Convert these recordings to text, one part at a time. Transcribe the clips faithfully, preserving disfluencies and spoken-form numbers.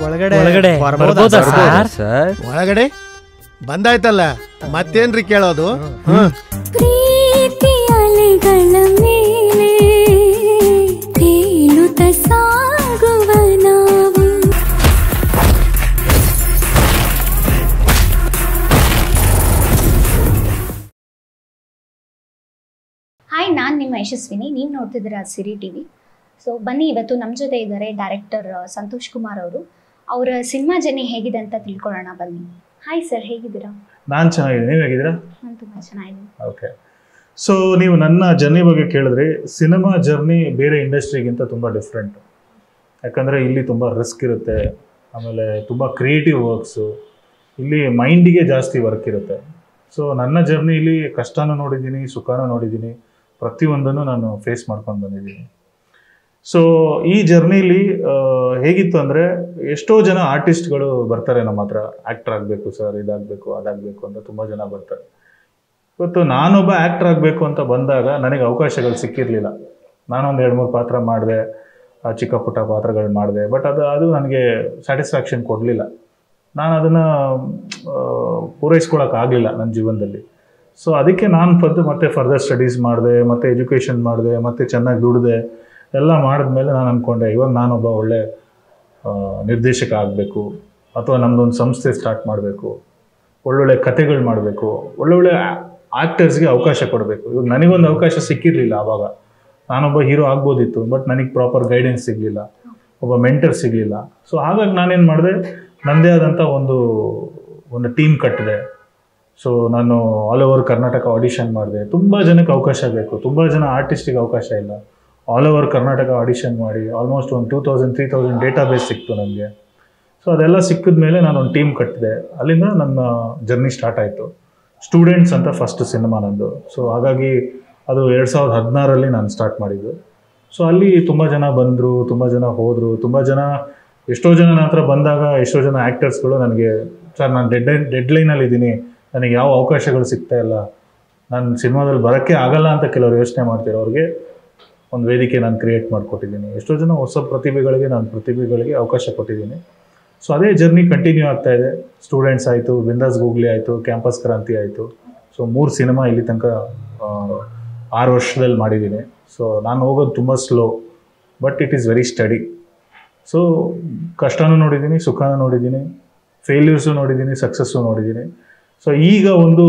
ಒಳಗಡೆ ಒಳಗಡೆ ಬರ್ಬೋದಾ ಸರ್? ಒಳಗಡೆ ಬಂದಾಯ್ತಲ್ಲ, ಮತ್ತೇನ್ರಿ ಕೇಳೋದು? ಪ್ರೀತಿ ಅಲೆಗಳ ಮೇಲೆ ತೇಲುತ್ತ ಸಾಗುವ ನಾವು. ಹಾಯ್, ನಾನು ನಿಮ್ಮ ಯಶಸ್ವಿನಿ. ನೀವು ನೋಡ್ತಿದ್ದೀರಾ ಸಿರಿ ಟಿ ವಿ. ಸೊ ಬನ್ನಿ, ಇವತ್ತು ನಮ್ಮ ಜೊತೆ ಇದ್ದಾರೆ ಡೈರೆಕ್ಟರ್ ಸಂತೋಷ್ ಕುಮಾರ್ ಅವರು. ಅವರ ಸಿನಿಮಾ ಜರ್ನಿ ಹೇಗಿದೆ ಅಂತ ತಿಳ್ಕೊಳ್ಳೋಣ ಬನ್ನಿ. ಹಾಯ್ ಸರ್, ಹೇಗಿದ್ದೀರಾ? ನಾನು ಚೆನ್ನಾಗಿದ್ದೀನಿ, ನೀವು ಹೇಗಿದ್ದೀರಾ? ನಾನು ತುಂಬ ಚೆನ್ನಾಗಿದ್ದೀನಿ. ಓಕೆ, ಸೊ ನೀವು ನನ್ನ ಜರ್ನಿ ಬಗ್ಗೆ ಕೇಳಿದ್ರೆ, ಸಿನಿಮಾ ಜರ್ನಿ ಬೇರೆ ಇಂಡಸ್ಟ್ರಿಗಿಂತ ತುಂಬ ಡಿಫ್ರೆಂಟ್. ಯಾಕಂದರೆ ಇಲ್ಲಿ ತುಂಬ ರಿಸ್ಕ್ ಇರುತ್ತೆ, ಆಮೇಲೆ ತುಂಬ ಕ್ರಿಯೇಟಿವ್ ವರ್ಕ್ಸು, ಇಲ್ಲಿ ಮೈಂಡಿಗೆ ಜಾಸ್ತಿ ವರ್ಕ್ ಇರುತ್ತೆ. ಸೊ ನನ್ನ ಜರ್ನಿಲಿ ಕಷ್ಟನೂ ನೋಡಿದ್ದೀನಿ, ಸುಖನೂ ನೋಡಿದ್ದೀನಿ, ಪ್ರತಿಯೊಂದನ್ನು ನಾನು ಫೇಸ್ ಮಾಡ್ಕೊಂಡು ಬಂದಿದ್ದೀನಿ. ಸೊ ಈ ಜರ್ನಿಲಿ ಹೇಗಿತ್ತು ಅಂದರೆ, ಎಷ್ಟೋ ಜನ ಆರ್ಟಿಸ್ಟ್ಗಳು ಬರ್ತಾರೆ ನಮ್ಮ ಹತ್ರ, ಆ್ಯಕ್ಟರ್ ಆಗಬೇಕು ಸರ್, ಇದಾಗಬೇಕು ಅದಾಗಬೇಕು ಅಂತ ತುಂಬ ಜನ ಬರ್ತಾರೆ. ಇವತ್ತು ನಾನೊಬ್ಬ ಆ್ಯಕ್ಟರ್ ಆಗಬೇಕು ಅಂತ ಬಂದಾಗ ನನಗೆ ಅವಕಾಶಗಳು ಸಿಕ್ಕಿರಲಿಲ್ಲ. ನಾನೊಂದು ಎರಡು ಮೂರು ಪಾತ್ರ ಮಾಡಿದೆ, ಚಿಕ್ಕ ಪುಟ್ಟ ಪಾತ್ರಗಳು ಮಾಡಿದೆ, ಬಟ್ ಅದು ಅದು ನನಗೆ ಸ್ಯಾಟಿಸ್ಫ್ಯಾಕ್ಷನ್ ಕೊಡಲಿಲ್ಲ. ನಾನು ಅದನ್ನು ಪೂರೈಸ್ಕೊಳ್ಳೋಕ್ಕಾಗಲಿಲ್ಲ ನನ್ನ ಜೀವನದಲ್ಲಿ. ಸೊ ಅದಕ್ಕೆ ನಾನು ಫದ್ದು ಮತ್ತೆ ಫರ್ದರ್ ಸ್ಟಡೀಸ್ ಮಾಡಿದೆ, ಮತ್ತು ಎಜುಕೇಷನ್ ಮಾಡಿದೆ, ಮತ್ತು ಚೆನ್ನಾಗಿ ದುಡಿದೆ. ಎಲ್ಲ ಮಾಡಿದ್ಮೇಲೆ ನಾನು ಅಂದ್ಕೊಂಡೆ, ಇವಾಗ ನಾನೊಬ್ಬ ಒಳ್ಳೆ ನಿರ್ದೇಶಕ ಆಗಬೇಕು, ಅಥವಾ ನಮ್ಮದೊಂದು ಸಂಸ್ಥೆ ಸ್ಟಾರ್ಟ್ ಮಾಡಬೇಕು, ಒಳ್ಳೊಳ್ಳೆ ಕಥೆಗಳು ಮಾಡಬೇಕು, ಒಳ್ಳೊಳ್ಳೆ ಆ್ಯಕ್ಟರ್ಸ್ಗೆ ಅವಕಾಶ ಕೊಡಬೇಕು. ಇವಾಗ ನನಗೊಂದು ಅವಕಾಶ ಸಿಕ್ಕಿರಲಿಲ್ಲ ಆವಾಗ. ನಾನೊಬ್ಬ ಹೀರೋ ಆಗ್ಬೋದಿತ್ತು, ಬಟ್ ನನಗೆ ಪ್ರಾಪರ್ ಗೈಡೆನ್ಸ್ ಸಿಗಲಿಲ್ಲ, ಒಬ್ಬ ಮೆಂಟರ್ ಸಿಗಲಿಲ್ಲ. ಸೊ ಹಾಗಾಗಿ ನಾನೇನು ಮಾಡಿದೆ, ನನ್ನದೇ ಆದಂಥ ಒಂದು ಒಂದು ಟೀಮ್ ಕಟ್ಟಿದೆ. ಸೊ ನಾನು ಆಲ್ ಓವರ್ ಕರ್ನಾಟಕ ಆಡಿಷನ್ ಮಾಡಿದೆ. ತುಂಬ ಜನಕ್ಕೆ ಅವಕಾಶ ಬೇಕು, ತುಂಬ ಜನ ಆರ್ಟಿಸ್ಟಿಗೆ ಅವಕಾಶ ಇಲ್ಲ. ಆಲ್ ಓವರ್ ಕರ್ನಾಟಕ ಆಡಿಷನ್ ಮಾಡಿ ಆಲ್ಮೋಸ್ಟ್ ಒಂದು two thousand three thousand data base ಸಿಕ್ತು ನನಗೆ. ಸೊ ಅದೆಲ್ಲ ಸಿಕ್ಕಿದ ಮೇಲೆ ನಾನು ಒಂದು ಟೀಮ್ ಕಟ್ಟಿದೆ. ಅಲ್ಲಿಂದ ನನ್ನ ಜರ್ನಿ ಸ್ಟಾರ್ಟ್ ಆಯಿತು. ಸ್ಟೂಡೆಂಟ್ಸ್ ಅಂತ ಫಸ್ಟ್ ಸಿನಿಮಾ ನಂದು. ಸೊ ಹಾಗಾಗಿ ಅದು ಎರಡು ಸಾವಿರದ ಹದಿನಾರರಲ್ಲಿ ನಾನು ಸ್ಟಾರ್ಟ್ ಮಾಡಿದ್ದು. ಸೊ ಅಲ್ಲಿ ತುಂಬ ಜನ ಬಂದರು, ತುಂಬ ಜನ ಹೋದರು, ತುಂಬ ಜನ ಎಷ್ಟೋ ಜನ ನನ್ನ ಹತ್ರ ಬಂದಾಗ ಎಷ್ಟೋ ಜನ ಆ್ಯಕ್ಟರ್ಸ್ಗಳು ನನಗೆ, ಸರ್ ನಾನು ಡೆಡ್ ಡೆಡ್ ಲೈನಲ್ಲಿ ಇದ್ದೀನಿ, ನನಗೆ ಯಾವ ಅವಕಾಶಗಳು ಸಿಗ್ತಾ ಇಲ್ಲ, ನಾನು ಸಿನಿಮಾದಲ್ಲಿ ಬರೋಕ್ಕೆ ಆಗಲ್ಲ ಅಂತ ಕೆಲವರು ಯೋಚನೆ ಮಾಡ್ತಿರೋ ಅವ್ರಿಗೆ ಒಂದು ವೇದಿಕೆ ನಾನು ಕ್ರಿಯೇಟ್ ಮಾಡಿಕೊಟ್ಟಿದ್ದೀನಿ. ಎಷ್ಟೋ ಜನ ಹೊಸ ಪ್ರತಿಭೆಗಳಿಗೆ ನಾನು ಪ್ರತಿಭೆಗಳಿಗೆ ಅವಕಾಶ ಕೊಟ್ಟಿದ್ದೀನಿ. ಸೊ ಅದೇ ಜರ್ನಿ ಕಂಟಿನ್ಯೂ ಆಗ್ತಾ ಇದೆ. ಸ್ಟೂಡೆಂಟ್ಸ್ ಆಯಿತು, ಬಿಂದಾಸ್ ಗೂಗ್ಲಿ ಆಯಿತು, ಕ್ಯಾಂಪಸ್ ಕ್ರಾಂತಿ ಆಯಿತು. ಸೊ ಮೂರು ಸಿನಿಮಾ ಇಲ್ಲಿ ತನಕ ಆರು ವರ್ಷದಲ್ಲಿ ಮಾಡಿದ್ದೀನಿ. ಸೊ ನಾನು ಹೋಗೋದು ತುಂಬ slow, but it is very steady. So ಕಷ್ಟನೂ ನೋಡಿದ್ದೀನಿ, ಸುಖನೂ ನೋಡಿದ್ದೀನಿ, ಫೇಲ್ಯೂರ್ಸು ನೋಡಿದ್ದೀನಿ, ಸಕ್ಸಸ್ಸು ನೋಡಿದ್ದೀನಿ. ಸೊ ಈಗ ಒಂದು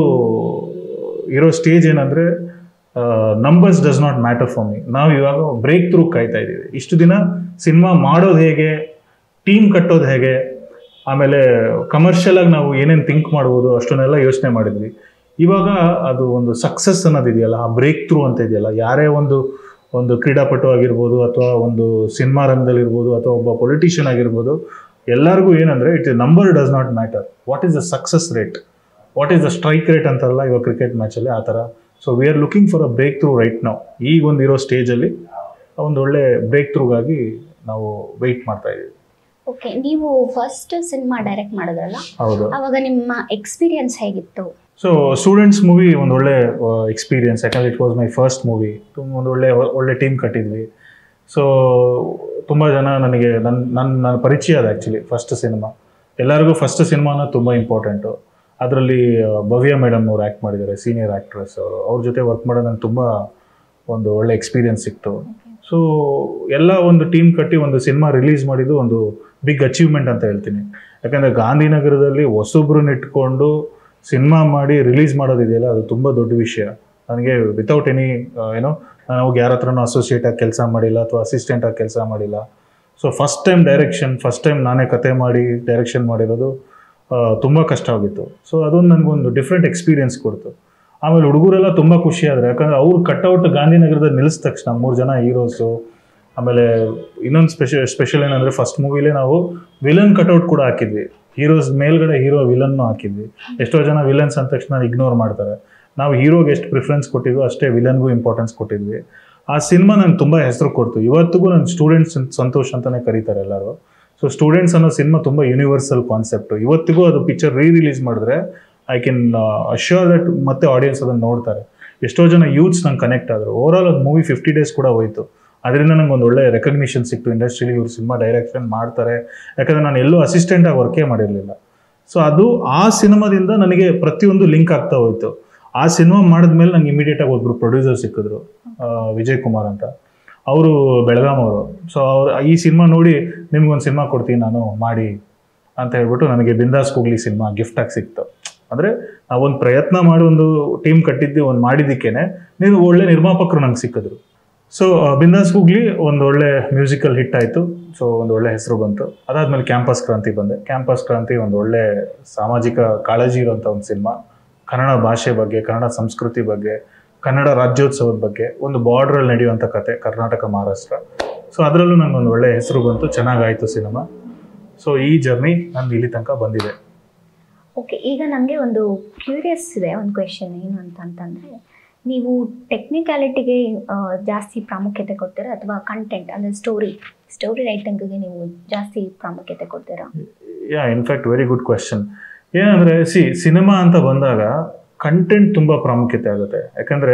ಇರೋ ಸ್ಟೇಜ್ ಏನಂದರೆ, numbers does not matter for me. ನಾವು ಇವಾಗ ಬ್ರೇಕ್ ಥ್ರೂ ಕಾಯ್ತಾ ಇದ್ದೀವಿ. ಇಷ್ಟು ದಿನ ಸಿನಿಮಾ ಮಾಡೋದು ಹೇಗೆ, ಟೀಮ್ ಕಟ್ಟೋದು ಹೇಗೆ, ಆಮೇಲೆ ಕಮರ್ಷಿಯಲಾಗಿ ನಾವು ಏನೇನು ಥಿಂಕ್ ಮಾಡ್ಬೋದು ಅಷ್ಟನ್ನೆಲ್ಲ ಯೋಚನೆ ಮಾಡಿದ್ವಿ. ಇವಾಗ ಅದು ಒಂದು ಸಕ್ಸಸ್ ಅನ್ನೋದಿದೆಯಲ್ಲ, ಆ ಬ್ರೇಕ್ ಥ್ರೂ ಅಂತ ಇದೆಯಲ್ಲ, ಯಾರೇ ಒಂದು ಒಂದು ಕ್ರೀಡಾಪಟು ಆಗಿರ್ಬೋದು, ಅಥವಾ ಒಂದು ಸಿನಿಮಾ ರಂಗದಲ್ಲಿರ್ಬೋದು, ಅಥವಾ ಒಬ್ಬ ಪೊಲಿಟಿಷಿಯನ್ ಆಗಿರ್ಬೋದು, ಎಲ್ಲರಿಗೂ ಏನಂದರೆ, it number does not matter, what is the success rate, what is the strike rate ಅಂತಾರಲ್ಲ ಇವಾಗ ಕ್ರಿಕೆಟ್ ಮ್ಯಾಚಲ್ಲಿ, ಆ ಥರ. So we are looking for a breakthrough right ನಾವು. ಈಗ ಒಂದು ಇರೋ ಸ್ಟೇಜಲ್ಲಿ ಒಂದು ಒಳ್ಳೆ ಬ್ರೇಕ್ ಥ್ರೂಗಾಗಿ ನಾವು ವೆಯ್ಟ್ ಮಾಡ್ತಾ ಇದ್ದೀವಿ. ಓಕೆ, ನೀವು ಫಸ್ಟ್ ಸಿನಿಮಾ ಡೈರೆಕ್ಟ್ ಮಾಡಿದ್ರಲ್ಲ, ಹೌದು, ಅವಾಗ ನಿಮ್ಮ ಎಕ್ಸ್ಪೀರಿಯನ್ಸ್ ಹೇಗಿತ್ತು? ಸೊ ಸ್ಟೂಡೆಂಟ್ಸ್ ಮೂವಿ ಒಂದು ಒಳ್ಳೆ ಎಕ್ಸ್ಪೀರಿಯನ್ಸ್, ಯಾಕಂದರೆ it was my first movie. ತುಂಬ ಒಂದು ಒಳ್ಳೆ ಒಳ್ಳೆ ಟೀಮ್ ಕಟ್ಟಿದ್ವಿ. ಸೊ ತುಂಬ ಜನ ನನಗೆ ನನ್ನ ನನ್ನ ನನ್ನ ಪರಿಚಯ ಅದು ಆ್ಯಕ್ಚುಲಿ ಫಸ್ಟ್ ಸಿನಿಮಾ. ಎಲ್ಲರಿಗೂ ಫಸ್ಟ್ ಸಿನಿಮಾ ಅನ್ನೋದು ತುಂಬ ಇಂಪಾರ್ಟೆಂಟು. ಅದರಲ್ಲಿ ಭವ್ಯ ಮೇಡಮ್ ಅವರು ಆ್ಯಕ್ಟ್ ಮಾಡಿದ್ದಾರೆ, ಸೀನಿಯರ್ ಆ್ಯಕ್ಟ್ರೆಸ್ ಅವರು. ಅವ್ರ ಜೊತೆ ವರ್ಕ್ ಮಾಡೋದು ನನಗೆ ತುಂಬ ಒಂದು ಒಳ್ಳೆ ಎಕ್ಸ್ಪೀರಿಯನ್ಸ್ ಸಿಕ್ತು. ಸೊ ಎಲ್ಲ ಒಂದು ಟೀಮ್ ಕಟ್ಟಿ ಒಂದು ಸಿನಿಮಾ ರಿಲೀಸ್ ಮಾಡಿದ್ದು ಒಂದು ಬಿಗ್ ಅಚೀವ್ಮೆಂಟ್ ಅಂತ ಹೇಳ್ತೀನಿ. ಯಾಕಂದರೆ ಗಾಂಧಿನಗರದಲ್ಲಿ ಹೊಸೊಬ್ರನ್ನ ಇಟ್ಕೊಂಡು ಸಿನಿಮಾ ಮಾಡಿ ರಿಲೀಸ್ ಮಾಡೋದಿದೆಯಲ್ಲ, ಅದು ತುಂಬ ದೊಡ್ಡ ವಿಷಯ. ನನಗೆ ವಿತೌಟ್ ಎನಿ ಏನೋ, ನಾನು ಹೋಗಿ ಯಾರ ಹತ್ರನೂ ಅಸೋಸಿಯೇಟಾಗಿ ಕೆಲಸ ಮಾಡಿಲ್ಲ, ಅಥವಾ ಅಸಿಸ್ಟೆಂಟಾಗಿ ಕೆಲಸ ಮಾಡಿಲ್ಲ. So first time direction, first time ನಾನೇ ಕತೆ ಮಾಡಿ ಡೈರೆಕ್ಷನ್ ಮಾಡಿರೋದು ತುಂಬ ಕಷ್ಟ ಆಗಿತ್ತು. ಸೊ ಅದೊಂದು ನನಗೊಂದು ಡಿಫ್ರೆಂಟ್ ಎಕ್ಸ್ಪೀರಿಯನ್ಸ್ ಕೊಡ್ತು. ಆಮೇಲೆ ಹುಡುಗರೆಲ್ಲ ತುಂಬ ಖುಷಿ ಆದರೆ, ಯಾಕಂದರೆ ಅವ್ರು ಕಟ್ಔಟ್ ಗಾಂಧಿನಗರದಲ್ಲಿ ನಿಲ್ಲಿಸಿದ ತಕ್ಷಣ ಮೂರು ಜನ ಹೀರೋಸು. ಆಮೇಲೆ ಇನ್ನೊಂದು ಸ್ಪೆಷಲ್ ಸ್ಪೆಷಲ್ ಏನಂದರೆ, ಫಸ್ಟ್ ಮೂವಿಲೇ ನಾವು ವಿಲನ್ ಕಟ್ಔಟ್ ಕೂಡ ಹಾಕಿದ್ವಿ. ಹೀರೋಸ್ ಮೇಲ್ಗಡೆ ಹೀರೋ ವಿಲನ್ನು ಹಾಕಿದ್ವಿ. ಎಷ್ಟೋ ಜನ ವಿಲನ್ಸ್ ಅಂದ ತಕ್ಷಣ ಇಗ್ನೋರ್ ಮಾಡ್ತಾರೆ. ನಾವು ಹೀರೋಗೆ ಎಷ್ಟು ಪ್ರಿಫರೆನ್ಸ್ ಕೊಟ್ಟಿದ್ವಿ ಅಷ್ಟೇ ವಿಲನ್ಗೂ ಇಂಪಾರ್ಟೆನ್ಸ್ ಕೊಟ್ಟಿದ್ವಿ. ಆ ಸಿನಿಮಾ ನಂಗೆ ತುಂಬ ಹೆಸರು ಕೊಡ್ತು. ಇವತ್ತಿಗೂ ನನ್ನ ಸ್ಟೂಡೆಂಟ್ಸ್ ಸಂತೋಷ್ ಅಂತಲೇ ಕರೀತಾರೆ ಎಲ್ಲರೂ. ಸೊ ಸ್ಟೂಡೆಂಟ್ಸ್ ಅನ್ನೋ ಸಿನಿಮಾ ತುಂಬ ಯೂನಿವರ್ಸಲ್ ಕಾನ್ಸೆಪ್ಟು. ಇವತ್ತಿಗೂ ಅದು ಪಿಕ್ಚರ್ ರೀ ರಿಲೀಸ್ ಮಾಡಿದ್ರೆ ಐ ಕ್ಯಾನ್ ಅಶ್ಯೂರ್ ದಟ್ ಮತ್ತೆ ಆಡಿಯನ್ಸ್ ಅದನ್ನು ನೋಡ್ತಾರೆ. ಎಷ್ಟೋ ಜನ ಯೂತ್ಸ್ ನಂಗೆ ಕನೆಕ್ಟ್ ಆದರು. ಓವರಾಲ್ ಅದು ಮೂವಿ ಫಿಫ್ಟಿ ಡೇಸ್ ಕೂಡ ಹೋಯಿತು. ಅದರಿಂದ ನಂಗೆ ಒಂದು ಒಳ್ಳೆ ರೆಕಗ್ನಿಷನ್ ಸಿಕ್ತು ಇಂಡಸ್ಟ್ರಿಲಿ, ಇವ್ರು ಸಿನಿಮಾ ಡೈರೆಕ್ಷನ್ ಮಾಡ್ತಾರೆ. ಯಾಕಂದರೆ ನಾನು ಎಲ್ಲೂ ಅಸಿಸ್ಟೆಂಟಾಗಿ ವರ್ಕೇ ಮಾಡಿರಲಿಲ್ಲ. ಸೊ ಅದು ಆ ಸಿನಿಮಾದಿಂದ ನನಗೆ ಪ್ರತಿಯೊಂದು ಲಿಂಕ್ ಆಗ್ತಾ ಹೋಯಿತು. ಆ ಸಿನಿಮಾ ಮಾಡಿದ್ಮೇಲೆ ನಂಗೆ ಇಮಿಡಿಯೇಟಾಗಿ ಒಬ್ಬರು ಪ್ರೊಡ್ಯೂಸರ್ ಸಿಕ್ಕಿದ್ರು, ವಿಜಯ್ ಕುಮಾರ್ ಅಂತ. ಅವರು ಬೆಳಗಾಂ ಅವರು. ಸೊ ಅವ್ರು ಈ ಸಿನಿಮಾ ನೋಡಿ ನಿಮ್ಗೊಂದು ಸಿನಿಮಾ ಕೊಡ್ತೀನಿ ನಾನು ಮಾಡಿ ಅಂತ ಹೇಳ್ಬಿಟ್ಟು ನನಗೆ ಬಿಂದಾಸ್ ಕೂಗ್ಲಿ ಸಿನಿಮಾ ಗಿಫ್ಟಾಗಿ ಸಿಕ್ತು. ಅಂದರೆ ನಾವೊಂದು ಪ್ರಯತ್ನ ಮಾಡಿ ಒಂದು ಟೀಮ್ ಕಟ್ಟಿದ್ದು ಒಂದು ಮಾಡಿದ್ದಕ್ಕೇನೆ ನೀವು ಒಳ್ಳೆ ನಿರ್ಮಾಪಕರು ನಂಗೆ ಸಿಕ್ಕಿದ್ರು. ಸೊ ಬಿಂದಾಸ್ ಕೂಗ್ಲಿ ಒಂದು ಒಳ್ಳೆ ಮ್ಯೂಸಿಕಲ್ ಹಿಟ್ ಆಯಿತು. ಸೊ ಒಂದು ಒಳ್ಳೆ ಹೆಸರು ಬಂತು. ಅದಾದಮೇಲೆ ಕ್ಯಾಂಪಸ್ ಕ್ರಾಂತಿ ಬಂದೆ. ಕ್ಯಾಂಪಸ್ ಕ್ರಾಂತಿ ಒಂದು ಒಳ್ಳೆ ಸಾಮಾಜಿಕ ಕಾಳಜಿ ಇರುವಂಥ ಒಂದು ಸಿನಿಮಾ. ಕನ್ನಡ ಭಾಷೆ ಬಗ್ಗೆ, ಕನ್ನಡ ಸಂಸ್ಕೃತಿ ಬಗ್ಗೆ, ಕನ್ನಡ ರಾಜ್ಯೋತ್ಸವದ ಬಗ್ಗೆ ಒಂದು ಬಾರ್ಡ್ರಲ್ಲಿ ನಡೆಯುವಂಥ ಕತೆ, ಕರ್ನಾಟಕ ಮಹಾರಾಷ್ಟ್ರ. ಸೊ ಅದರಲ್ಲೂ ನನಗೊಂದು ಒಳ್ಳೆ ಹೆಸರು ಬಂತು, ಚೆನ್ನಾಗಾಯಿತು ಸಿನಿಮಾ. ಸೊ ಈ ಜರ್ನಿ ನಾನು ಇಲ್ಲಿ ತನಕ ಬಂದಿದೆ. ಓಕೆ, ಈಗ ನನಗೆ ಒಂದು ಕ್ಯೂರಿಯಸ್ ಇದೆ, ಒಂದು ಕ್ವೆಶನ್ ಏನು ಅಂತ ಅಂತಂದರೆ, ನೀವು ಟೆಕ್ನಿಕ್ಯಾಲಿಟಿಗೆ ಜಾಸ್ತಿ ಪ್ರಾಮುಖ್ಯತೆ ಕೊಡ್ತೀರಾ ಅಥವಾ ಕಂಟೆಂಟ್ ಅಂದರೆ ಸ್ಟೋರಿ ಸ್ಟೋರಿ ರೈಟಿಂಗಿಗೆ ನೀವು ಜಾಸ್ತಿ ಪ್ರಾಮುಖ್ಯತೆ ಕೊಡ್ತೀರಾ? Yeah in fact very good question. ಏನಂದರೆ ಸಿ ಸಿನಿಮಾ ಅಂತ ಬಂದಾಗ ಕಂಟೆಂಟ್ ತುಂಬ ಪ್ರಾಮುಖ್ಯತೆ ಆಗುತ್ತೆ. ಯಾಕಂದರೆ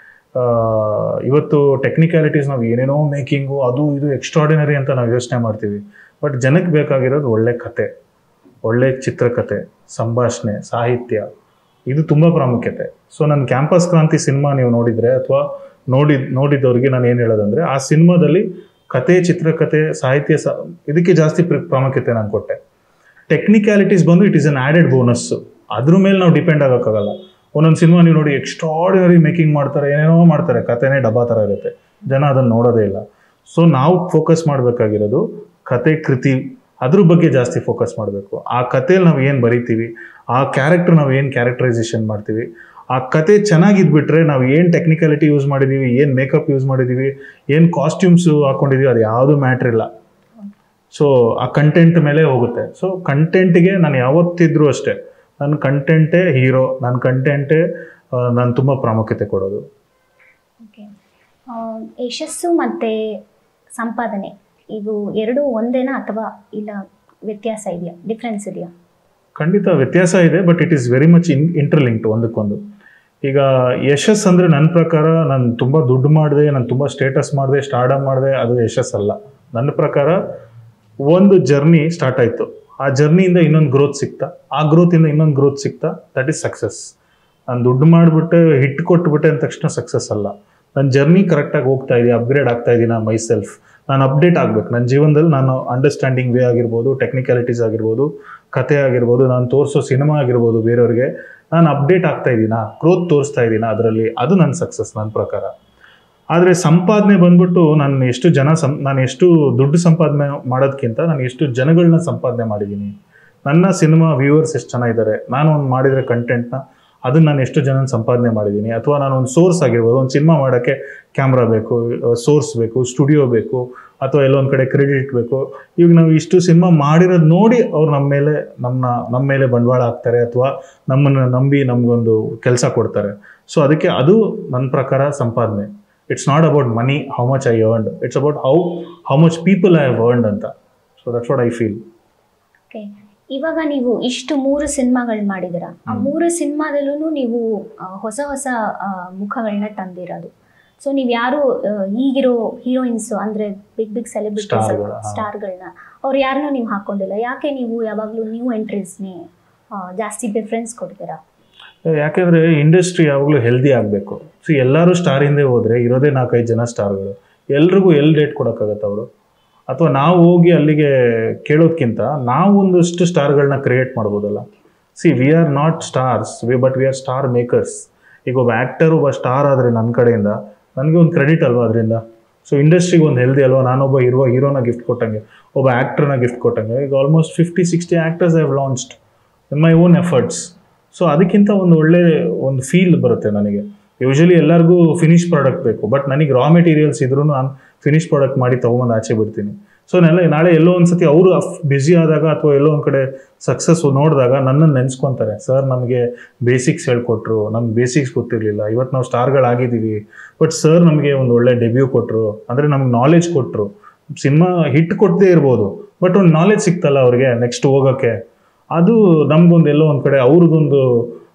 ಇವತ್ತು ಟೆಕ್ನಿಕ್ಯಾಲಿಟೀಸ್ ನಾವು ಏನೇನೋ ಮೇಕಿಂಗು ಅದು ಇದು ಎಕ್ಸ್ಟ್ರಾರ್ಡಿನರಿ ಅಂತ ನಾವು ಯೋಚನೆ ಮಾಡ್ತೀವಿ. ಬಟ್ ಜನಕ್ಕೆ ಬೇಕಾಗಿರೋದು ಒಳ್ಳೆ ಕತೆ, ಒಳ್ಳೆ ಚಿತ್ರಕಥೆ, ಸಂಭಾಷಣೆ, ಸಾಹಿತ್ಯ, ಇದು ತುಂಬ ಪ್ರಾಮುಖ್ಯತೆ. ಸೊ ನನ್ನ ಕ್ಯಾಂಪಸ್ ಕ್ರಾಂತಿ ಸಿನಿಮಾ ನೀವು ನೋಡಿದರೆ ಅಥವಾ ನೋಡಿ ನೋಡಿದವ್ರಿಗೆ ನಾನು ಏನು ಹೇಳೋದಂದರೆ, ಆ ಸಿನಿಮಾದಲ್ಲಿ ಕತೆ, ಚಿತ್ರಕಥೆ, ಸಾಹಿತ್ಯ ಸ ಇದಕ್ಕೆ ಜಾಸ್ತಿ ಪ್ರಾಮುಖ್ಯತೆ ನಾನು ಕೊಟ್ಟೆ. ಟೆಕ್ನಿಕ್ಯಾಲಿಟೀಸ್ ಬಂದು it is an added bonus. ಅದ್ರ ಮೇಲೆ ನಾವು ಡಿಪೆಂಡ್ ಆಗೋಕ್ಕಾಗಲ್ಲ. ಒಂದೊಂದು ಸಿನಿಮಾ ನೀವು ನೋಡಿ ಎಕ್ಸ್ಟ್ರಾರ್ಡಿನರಿ ಮೇಕಿಂಗ್ ಮಾಡ್ತಾರೆ, ಏನೇನೋ ಮಾಡ್ತಾರೆ, ಕಥೆನೇ ಡಬ್ಬಾ ಥರ ಇರುತ್ತೆ, ಜನ ಅದನ್ನು ನೋಡೋದೇ ಇಲ್ಲ. ಸೊ ನಾವು ಫೋಕಸ್ ಮಾಡಬೇಕಾಗಿರೋದು ಕತೆ, ಕೃತಿ, ಅದ್ರ ಬಗ್ಗೆ ಜಾಸ್ತಿ ಫೋಕಸ್ ಮಾಡಬೇಕು. ಆ ಕಥೆಯಲ್ಲಿ ನಾವು ಏನು ಬರಿತೀವಿ, ಆ ಕ್ಯಾರೆಕ್ಟರ್ ನಾವು ಏನು ಕ್ಯಾರೆಕ್ಟರೈಸೇಷನ್ ಮಾಡ್ತೀವಿ, ಆ ಕತೆ ಚೆನ್ನಾಗಿದ್ಬಿಟ್ರೆ ನಾವು ಏನು ಟೆಕ್ನಿಕಲಿಟಿ ಯೂಸ್ ಮಾಡಿದ್ದೀವಿ, ಏನು ಮೇಕಪ್ ಯೂಸ್ ಮಾಡಿದ್ದೀವಿ, ಏನು ಕಾಸ್ಟ್ಯೂಮ್ಸು ಹಾಕ್ಕೊಂಡಿದ್ದೀವಿ, ಅದು ಯಾವುದೂ ಮ್ಯಾಟ್ರ್ ಇಲ್ಲ. ಸೊ ಆ ಕಂಟೆಂಟ್ ಮೇಲೆ ಹೋಗುತ್ತೆ. ಸೊ ಕಂಟೆಂಟಿಗೆ ನಾನು ಯಾವತ್ತಿದ್ರೂ ಅಷ್ಟೇ, ನನ್ನ ಕಂಟೆಂಟೇ ಹೀರೋ, ನನ್ನ ಕಂಟೆಂಟೇ ನಾನು ತುಂಬ ಪ್ರಾಮುಖ್ಯತೆ ಕೊಡೋದು. ಓಕೆ, ಯಶಸ್ಸು ಮತ್ತು ಸಂಪಾದನೆ ಇದು ಎರಡು ಒಂದೇನಾ ಅಥವಾ ಇಲ್ಲ ವ್ಯತ್ಯಾಸ ಇದೆಯಾ, ಡಿಫ್ರೆನ್ಸ್ ಇದೆಯಾ? ಖಂಡಿತ ವ್ಯತ್ಯಾಸ ಇದೆ, but it is very much in interlinked ಒಂದಕ್ಕೊಂದು. ಈಗ ಯಶಸ್ಸು ಅಂದರೆ ನನ್ನ ಪ್ರಕಾರ ನಾನು ತುಂಬ ದುಡ್ಡು ಮಾಡಿದೆ, ನಾನು ತುಂಬ ಸ್ಟೇಟಸ್ ಮಾಡಿದೆ, ಸ್ಟಾರ್ಡಮ್ ಮಾಡಿದೆ, ಅದು ಯಶಸ್ಸಲ್ಲ. ನನ್ನ ಪ್ರಕಾರ ಒಂದು ಜರ್ನಿ ಸ್ಟಾರ್ಟ್ ಆಯಿತು, ಆ ಜರ್ನಿಯಿಂದ ಇನ್ನೊಂದು ಗ್ರೋತ್ ಸಿಗ್ತಾ, ಆ ಗ್ರೋತಿಂದ ಇನ್ನೊಂದು ಗ್ರೋತ್ ಸಿಗ್ತಾ, ದಟ್ ಈಸ್ ಸಕ್ಸಸ್. ನಾನು ದುಡ್ಡು ಮಾಡಿಬಿಟ್ಟು ಹಿಟ್ ಕೊಟ್ಬಿಟ್ಟೆ ಅಂದ ತಕ್ಷಣ ಸಕ್ಸಸ್ ಅಲ್ಲ. ನನ್ನ ಜರ್ನಿ ಕರೆಕ್ಟಾಗಿ ಹೋಗ್ತಾ ಇದೆಯಾ, ಅಪ್ಗ್ರೇಡ್ ಆಗ್ತಾ ಇದ್ದೀನಾ ಮೈ ಸೆಲ್ಫ್, ನಾನು ಅಪ್ಡೇಟ್ ಆಗಬೇಕು. ನನ್ನ ಜೀವನದಲ್ಲಿ ನಾನು ಅಂಡರ್ಸ್ಟ್ಯಾಂಡಿಂಗ್ ವೇ ಆಗಿರ್ಬೋದು, ಟೆಕ್ನಿಕ್ಯಾಲಿಟೀಸ್ ಆಗಿರ್ಬೋದು, ಕತೆ ಆಗಿರ್ಬೋದು, ನಾನು ತೋರಿಸೋ ಸಿನಿಮಾ ಆಗಿರ್ಬೋದು, ಬೇರೆಯವ್ರಿಗೆ ನಾನು ಅಪ್ಡೇಟ್ ಆಗ್ತಾ ಇದ್ದೀನಾ, ಗ್ರೋತ್ ತೋರಿಸ್ತಾ ಇದ್ದೀನಾ ಅದರಲ್ಲಿ, ಅದು ನನ್ನ ಸಕ್ಸಸ್ ನನ್ನ ಪ್ರಕಾರ. ಆದರೆ ಸಂಪಾದನೆ ಬಂದ್ಬಿಟ್ಟು ನಾನು ಎಷ್ಟು ಜನ ಸಂ ನಾನು ಎಷ್ಟು ದುಡ್ಡು ಸಂಪಾದನೆ ಮಾಡೋದಕ್ಕಿಂತ ನಾನು ಎಷ್ಟು ಜನಗಳನ್ನ ಸಂಪಾದನೆ ಮಾಡಿದ್ದೀನಿ. ನನ್ನ ಸಿನಿಮಾ ವ್ಯೂವರ್ಸ್ ಎಷ್ಟು ಜನ ಇದ್ದಾರೆ, ನಾನು ಒಂದು ಮಾಡಿದರೆ ಕಂಟೆಂಟ್ನ ಅದನ್ನು ನಾನು ಎಷ್ಟು ಜನ ಸಂಪಾದನೆ ಮಾಡಿದ್ದೀನಿ. ಅಥವಾ ನಾನು ಒಂದು ಸೋರ್ಸ್ ಆಗಿರ್ಬೋದು, ಒಂದು ಸಿನಿಮಾ ಮಾಡೋಕ್ಕೆ ಕ್ಯಾಮ್ರಾ ಬೇಕು, ಸೋರ್ಸ್ ಬೇಕು, ಸ್ಟುಡಿಯೋ ಬೇಕು, ಅಥವಾ ಎಲ್ಲೊಂದು ಕಡೆ ಕ್ರೆಡಿಟ್ ಬೇಕು. ಈಗ ನಾವು ಇಷ್ಟು ಸಿನಿಮಾ ಮಾಡಿರೋದು ನೋಡಿ ಅವ್ರು ನಮ್ಮ ಮೇಲೆ ನಮ್ಮ ನಮ್ಮ ಮೇಲೆ ಬಂಡವಾಳ ಹಾಕ್ತಾರೆ, ಅಥವಾ ನಮ್ಮನ್ನು ನಂಬಿ ನಮಗೊಂದು ಕೆಲಸ ಕೊಡ್ತಾರೆ. ಸೊ ಅದಕ್ಕೆ ಅದು ನನ್ನ ಪ್ರಕಾರ ಸಂಪಾದನೆ. It's not about money, how much I earned, it's about how how much people I have earned ಅಂತ. So that's what I feel. Okay, ಇವಾಗ ನೀವು ಇಷ್ಟು ಮೂರು ಸಿನಿಮಾಗಳು ಮಾಡಿದಿರ, ಆ ಮೂರು ಸಿನಿಮಾದಲ್ಲೂ ನೀವು ಹೊಸ ಹೊಸ ಮುಖಗಳನ್ನ ತಂದಿರೋದು. ಸೊ ನೀವು ಯಾರು ಈಗಿರೋ ಹೀರೋಯಿನ್ಸ್ ಅಂದರೆ ಬಿಗ್ ಬಿಗ್ ಸೆಲೆಬ್ರಿಟೀಸ್ ಸ್ಟಾರ್ಗಳನ್ನ ಅವ್ರು ಯಾರನ್ನೂ ನೀವು ಹಾಕೊಂಡಿಲ್ಲ. ಯಾಕೆ ನೀವು ಯಾವಾಗಲೂ ನ್ಯೂ ಎಂಟ್ರೀಸ್ನೇ ಜಾಸ್ತಿ ಪ್ರಿಫರೆನ್ಸ್ ಕೊಡ್ತೀರಾ? ಯಾಕೆಂದರೆ ಇಂಡಸ್ಟ್ರಿ ಯಾವಾಗಲೂ ಹೆಲ್ದಿ ಆಗಬೇಕು. ಸೊ ಎಲ್ಲರೂ ಸ್ಟಾರ್ ಹಿಂದೆ ಹೋದರೆ ಇರೋದೇ ನಾಲ್ಕೈದು ಜನ ಸ್ಟಾರ್ಗಳು, ಎಲ್ರಿಗೂ ಎಲ್ಲಿ ಡೇಟ್ ಕೊಡೋಕ್ಕಾಗತ್ತೆ ಅವರು? ಅಥವಾ ನಾವು ಹೋಗಿ ಅಲ್ಲಿಗೆ ಕೇಳೋದಕ್ಕಿಂತ ನಾವು ಒಂದಷ್ಟು ಸ್ಟಾರ್ಗಳನ್ನ ಕ್ರಿಯೇಟ್ ಮಾಡ್ಬೋದಲ್ಲ. See we are not stars, we but we are star makers. ಈಗ ಒಬ್ಬ ಆ್ಯಕ್ಟರ್ ಒಬ್ಬ ಸ್ಟಾರ್ ಆದರೆ ನನ್ನ ಕಡೆಯಿಂದ ನನಗೆ ಒಂದು ಕ್ರೆಡಿಟ್ ಅಲ್ವಾ ಅದರಿಂದ. ಸೊ ಇಂಡಸ್ಟ್ರಿಗೆ ಒಂದು ಹೆಲ್ದಿ ಅಲ್ವಾ? ನಾನೊಬ್ಬ ಇರುವ ಹೀರೋನ ಗಿಫ್ಟ್ ಕೊಟ್ಟಂಗೆ, ಒಬ್ಬ ಆ್ಯಕ್ಟರ್ನ ಗಿಫ್ಟ್ ಕೊಟ್ಟಂಗೆ. ಈಗ almost fifty sixty actors I have launched in my own efforts. So ಅದಕ್ಕಿಂತ ಒಂದು ಒಳ್ಳೆ ಒಂದು ಫೀಲ್ ಬರುತ್ತೆ ನನಗೆ. ಯೂಶಲಿ ಎಲ್ಲರಿಗೂ ಫಿನಿಶ್ ಪ್ರಾಡಕ್ಟ್ ಬೇಕು, ಬಟ್ ನನಗೆ ರಾ ಮೆಟೀರಿಯಲ್ಸ್ ಇದ್ರೂ ನಾನು ಫಿನಿಶ್ ಪ್ರಾಡಕ್ಟ್ ಮಾಡಿ ತೊಗೊಂಬಂದು ಆಚೆ ಬಿಡ್ತೀನಿ. ಸೊ ನಾಳೆ ನಾಳೆ ಎಲ್ಲೋ ಒಂದು ಸತಿ ಅವರು ಬ್ಯುಸಿ ಆದಾಗ ಅಥವಾ ಎಲ್ಲೋ ಒಂದು ಕಡೆ ಸಕ್ಸಸ್ ನೋಡಿದಾಗ ನನ್ನನ್ನು ನೆನೆಸ್ಕೊತಾರೆ, ಸರ್ ನಮಗೆ ಬೇಸಿಕ್ಸ್ ಹೇಳ್ಕೊಟ್ರು, ನಮ್ಗೆ ಬೇಸಿಕ್ಸ್ ಗೊತ್ತಿರಲಿಲ್ಲ, ಇವತ್ತು ನಾವು ಸ್ಟಾರ್ಗಳಾಗಿದ್ದೀವಿ, ಬಟ್ ಸರ್ ನಮಗೆ ಒಂದು ಒಳ್ಳೆ ಡೆಬ್ಯೂ ಕೊಟ್ಟರು, ಅಂದರೆ ನಮ್ಗೆ ನಾಲೆಜ್ ಕೊಟ್ಟರು. ಸಿನಿಮಾ ಹಿಟ್ ಕೊಟ್ಟದೇ ಇರ್ಬೋದು, ಬಟ್ ಒಂದು ನಾಲೆಜ್ ಸಿಕ್ತಲ್ಲ ಅವ್ರಿಗೆ ನೆಕ್ಸ್ಟ್ ಹೋಗೋಕ್ಕೆ. ಅದು ನಮಗೊಂದು ಎಲ್ಲೋ ಒಂದು ಕಡೆ ಅವ್ರದ್ದೊಂದು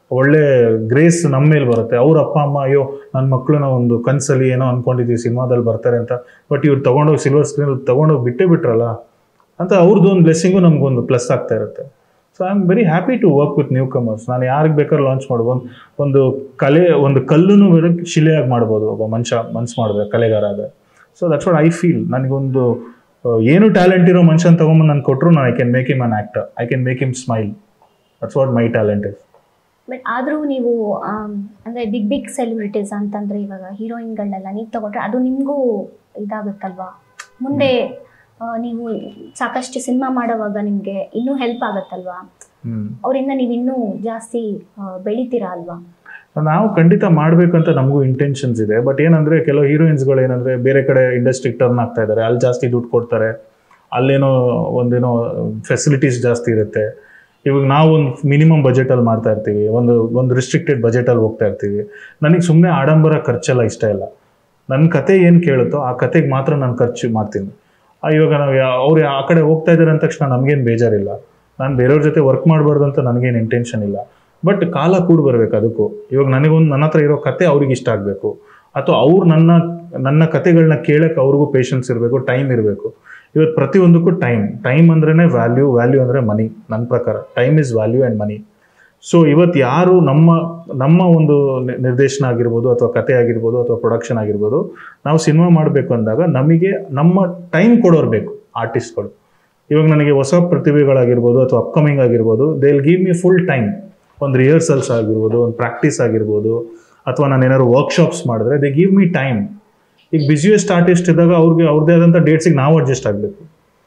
ಒಳ್ಳೆ ಗ್ರೇಸ್ ನಮ್ಮ ಮೇಲೆ ಬರುತ್ತೆ. ಅವ್ರ ಅಪ್ಪ ಅಮ್ಮ ಅಯ್ಯೋ ನನ್ನ ಮಕ್ಕಳನ್ನ ಒಂದು ಕನ್ಸಲ್ಲಿ ಏನೋ ಅಂದ್ಕೊಂಡಿದ್ದೀವಿ ಸಿನಿಮಾದಲ್ಲಿ ಬರ್ತಾರೆ ಅಂತ, ಬಟ್ ಇವ್ರು ತೊಗೊಂಡೋಗಿ ಸಿಲ್ವರ್ ಸ್ಕ್ರೀನಲ್ಲಿ ತೊಗೊಂಡೋಗಿ ಬಿಟ್ಟೇ ಬಿಟ್ರಲ್ಲ ಅಂತ ಅವ್ರದ್ದು ಒಂದು ಬ್ಲೆಸ್ಸಿಂಗು ನಮಗೊಂದು ಪ್ಲಸ್ ಆಗ್ತಾ ಇರುತ್ತೆ. So I am very happy to work with newcomers. ನಾನು ಯಾರಿಗೆ ಬೇಕಾದ್ರೂ ಲಾಂಚ್ ಮಾಡ್ಬೋದು. ಒಂದು ಒಂದು ಕಲೆ ಒಂದು ಕಲ್ಲನ್ನು ಬೇರೆ ಶಿಲೆಯಾಗಿ ಮಾಡ್ಬೋದು ಒಬ್ಬ ಮನುಷ್ಯ ಮನ್ಸು ಮಾಡಿದ್ರೆ, ಕಲೆಗಾರ ಆದರೆ. So that's what I feel. ನನಗೊಂದು ಏನು ಟ್ಯಾಲೆಂಟ್ ಇರೋ ಮನುಷ್ಯನ ತೊಗೊಂಬಂದು ನಾನು ಕೊಟ್ಟರು ನಾನು I can make him an actor, I can make him smile. That's what my talent is. But ಆದರೂ ನೀವು ಅಂದರೆ ಬಿಗ್ ಬಿಗ್ ಸೆಲೆಬ್ರಿಟೀಸ್ ಅಂತಂದರೆ ಇವಾಗ ಹೀರೋಯಿನ್ಗಳನ್ನೆಲ್ಲ ನೀವು ತಗೊಂಡ್ರೆ ಅದು ನಿಮಗೂ ಇದಾಗುತ್ತಲ್ವಾ, ಮುಂದೆ ನೀವು ಸಾಕಷ್ಟು ಸಿನಿಮಾ ಮಾಡೋವಾಗ ನಿಮಗೆ ಇನ್ನೂ ಹೆಲ್ಪ್ ಆಗುತ್ತಲ್ವಾ, ಅವರಿಂದ ನೀವು ಇನ್ನೂ ಜಾಸ್ತಿ ಬೆಳಿತೀರಾ ಅಲ್ವಾ? ನಾವು ಖಂಡಿತ ಮಾಡಬೇಕಂತ ನಮಗೂ ಇಂಟೆನ್ಷನ್ಸ್ ಇದೆ. ಬಟ್ ಏನಂದರೆ ಕೆಲವು ಹೀರೋಯಿನ್ಸ್ಗಳು ಏನಂದರೆ ಬೇರೆ ಕಡೆ ಇಂಡಸ್ಟ್ರಿಗೆ ಟರ್ನ್ ಆಗ್ತಾ ಇದ್ದಾರೆ, ಅಲ್ಲಿ ಜಾಸ್ತಿ ದುಡ್ಡು ಕೊಡ್ತಾರೆ, ಅಲ್ಲೇನೋ ಒಂದೇನೋ ಫೆಸಿಲಿಟೀಸ್ ಜಾಸ್ತಿ ಇರುತ್ತೆ. ಇವಾಗ ನಾವು ಒಂದು ಮಿನಿಮಮ್ ಬಜೆಟಲ್ಲಿ ಮಾಡ್ತಾ ಇರ್ತೀವಿ, ಒಂದು ಒಂದು ರಿಸ್ಟ್ರಿಕ್ಟೆಡ್ ಬಜೆಟಲ್ಲಿ ಹೋಗ್ತಾ ಇರ್ತೀವಿ. ನನಗೆ ಸುಮ್ಮನೆ ಆಡಂಬರ ಖರ್ಚೆಲ್ಲ ಇಷ್ಟ ಇಲ್ಲ. ನನ್ನ ಕತೆ ಏನು ಕೇಳುತ್ತೋ ಆ ಕತೆಗೆ ಮಾತ್ರ ನಾನು ಖರ್ಚು ಮಾಡ್ತೀನಿ. ಇವಾಗ ನಾವು ಅವ್ರು ಆ ಕಡೆ ಹೋಗ್ತಾ ಇದ್ದಾರೆ ಅಂದ ತಕ್ಷಣ ನಮಗೇನು ಬೇಜಾರಿಲ್ಲ, ನಾನು ಬೇರೆಯವ್ರ ಜೊತೆ ವರ್ಕ್ ಮಾಡಬಾರ್ದು ಅಂತ ನನಗೇನು ಇಂಟೆನ್ಷನ್ ಇಲ್ಲ. ಬಟ್ ಕಾಲ ಕೂಡ ಬರಬೇಕು ಅದಕ್ಕೂ. ಇವಾಗ ನನಗೊಂದು ನನ್ನ ಹತ್ರ ಇರೋ ಕತೆ ಅವ್ರಿಗೆ ಇಷ್ಟ ಆಗಬೇಕು, ಅಥವಾ ಅವ್ರು ನನ್ನ ನನ್ನ ಕತೆಗಳನ್ನ ಕೇಳೋಕ್ಕೆ ಅವ್ರಿಗೂ ಪೇಷನ್ಸ್ ಇರಬೇಕು, ಟೈಮ್ ಇರಬೇಕು. ಇವತ್ತು ಪ್ರತಿಯೊಂದಕ್ಕೂ ಟೈಮ್ ಟೈಮ್ ಅಂದ್ರೇ ವ್ಯಾಲ್ಯೂ, ವ್ಯಾಲ್ಯೂ ಅಂದರೆ ಮನಿ. ನನ್ನ ಪ್ರಕಾರ time is value and money. So ಇವತ್ತು ಯಾರು ನಮ್ಮ ನಮ್ಮ ಒಂದು ನಿರ್ದೇಶನ ಆಗಿರ್ಬೋದು, ಅಥವಾ ಕತೆ ಆಗಿರ್ಬೋದು, ಅಥವಾ ಪ್ರೊಡಕ್ಷನ್ ಆಗಿರ್ಬೋದು, ನಾವು ಸಿನಿಮಾ ಮಾಡಬೇಕು ಅಂದಾಗ ನಮಗೆ ನಮ್ಮ ಟೈಮ್ ಕೊಡೋರು ಬೇಕು ಆರ್ಟಿಸ್ಟ್ಗಳು. ಇವಾಗ ನನಗೆ ಹೊಸ ಪ್ರತಿಭೆಗಳಾಗಿರ್ಬೋದು ಅಥವಾ ಅಪ್ಕಮಿಂಗ್ ಆಗಿರ್ಬೋದು, they will give me full time. ಒಂದು ರಿಹರ್ಸಲ್ಸ್ ಆಗಿರ್ಬೋದು, ಒಂದು ಪ್ರಾಕ್ಟೀಸ್ ಆಗಿರ್ಬೋದು, ಅಥವಾ ನಾನು ಏನಾದ್ರು ವರ್ಕ್ಶಾಪ್ಸ್ ಮಾಡಿದ್ರೆ ದೇ ಗಿವ್ ಮಿ ಟೈಮ್. ಈಗ ಬಿಸಿಯೆಸ್ಟ್ ಆರ್ಟಿಸ್ಟ್ ಇದ್ದಾಗ ಅವ್ರಿಗೆ ಅವ್ರದ್ದೇ ಆದಂಥ ಡೇಟ್ಸಿಗೆ ನಾವು ಅಡ್ಜಸ್ಟ್ ಆಗಬೇಕು.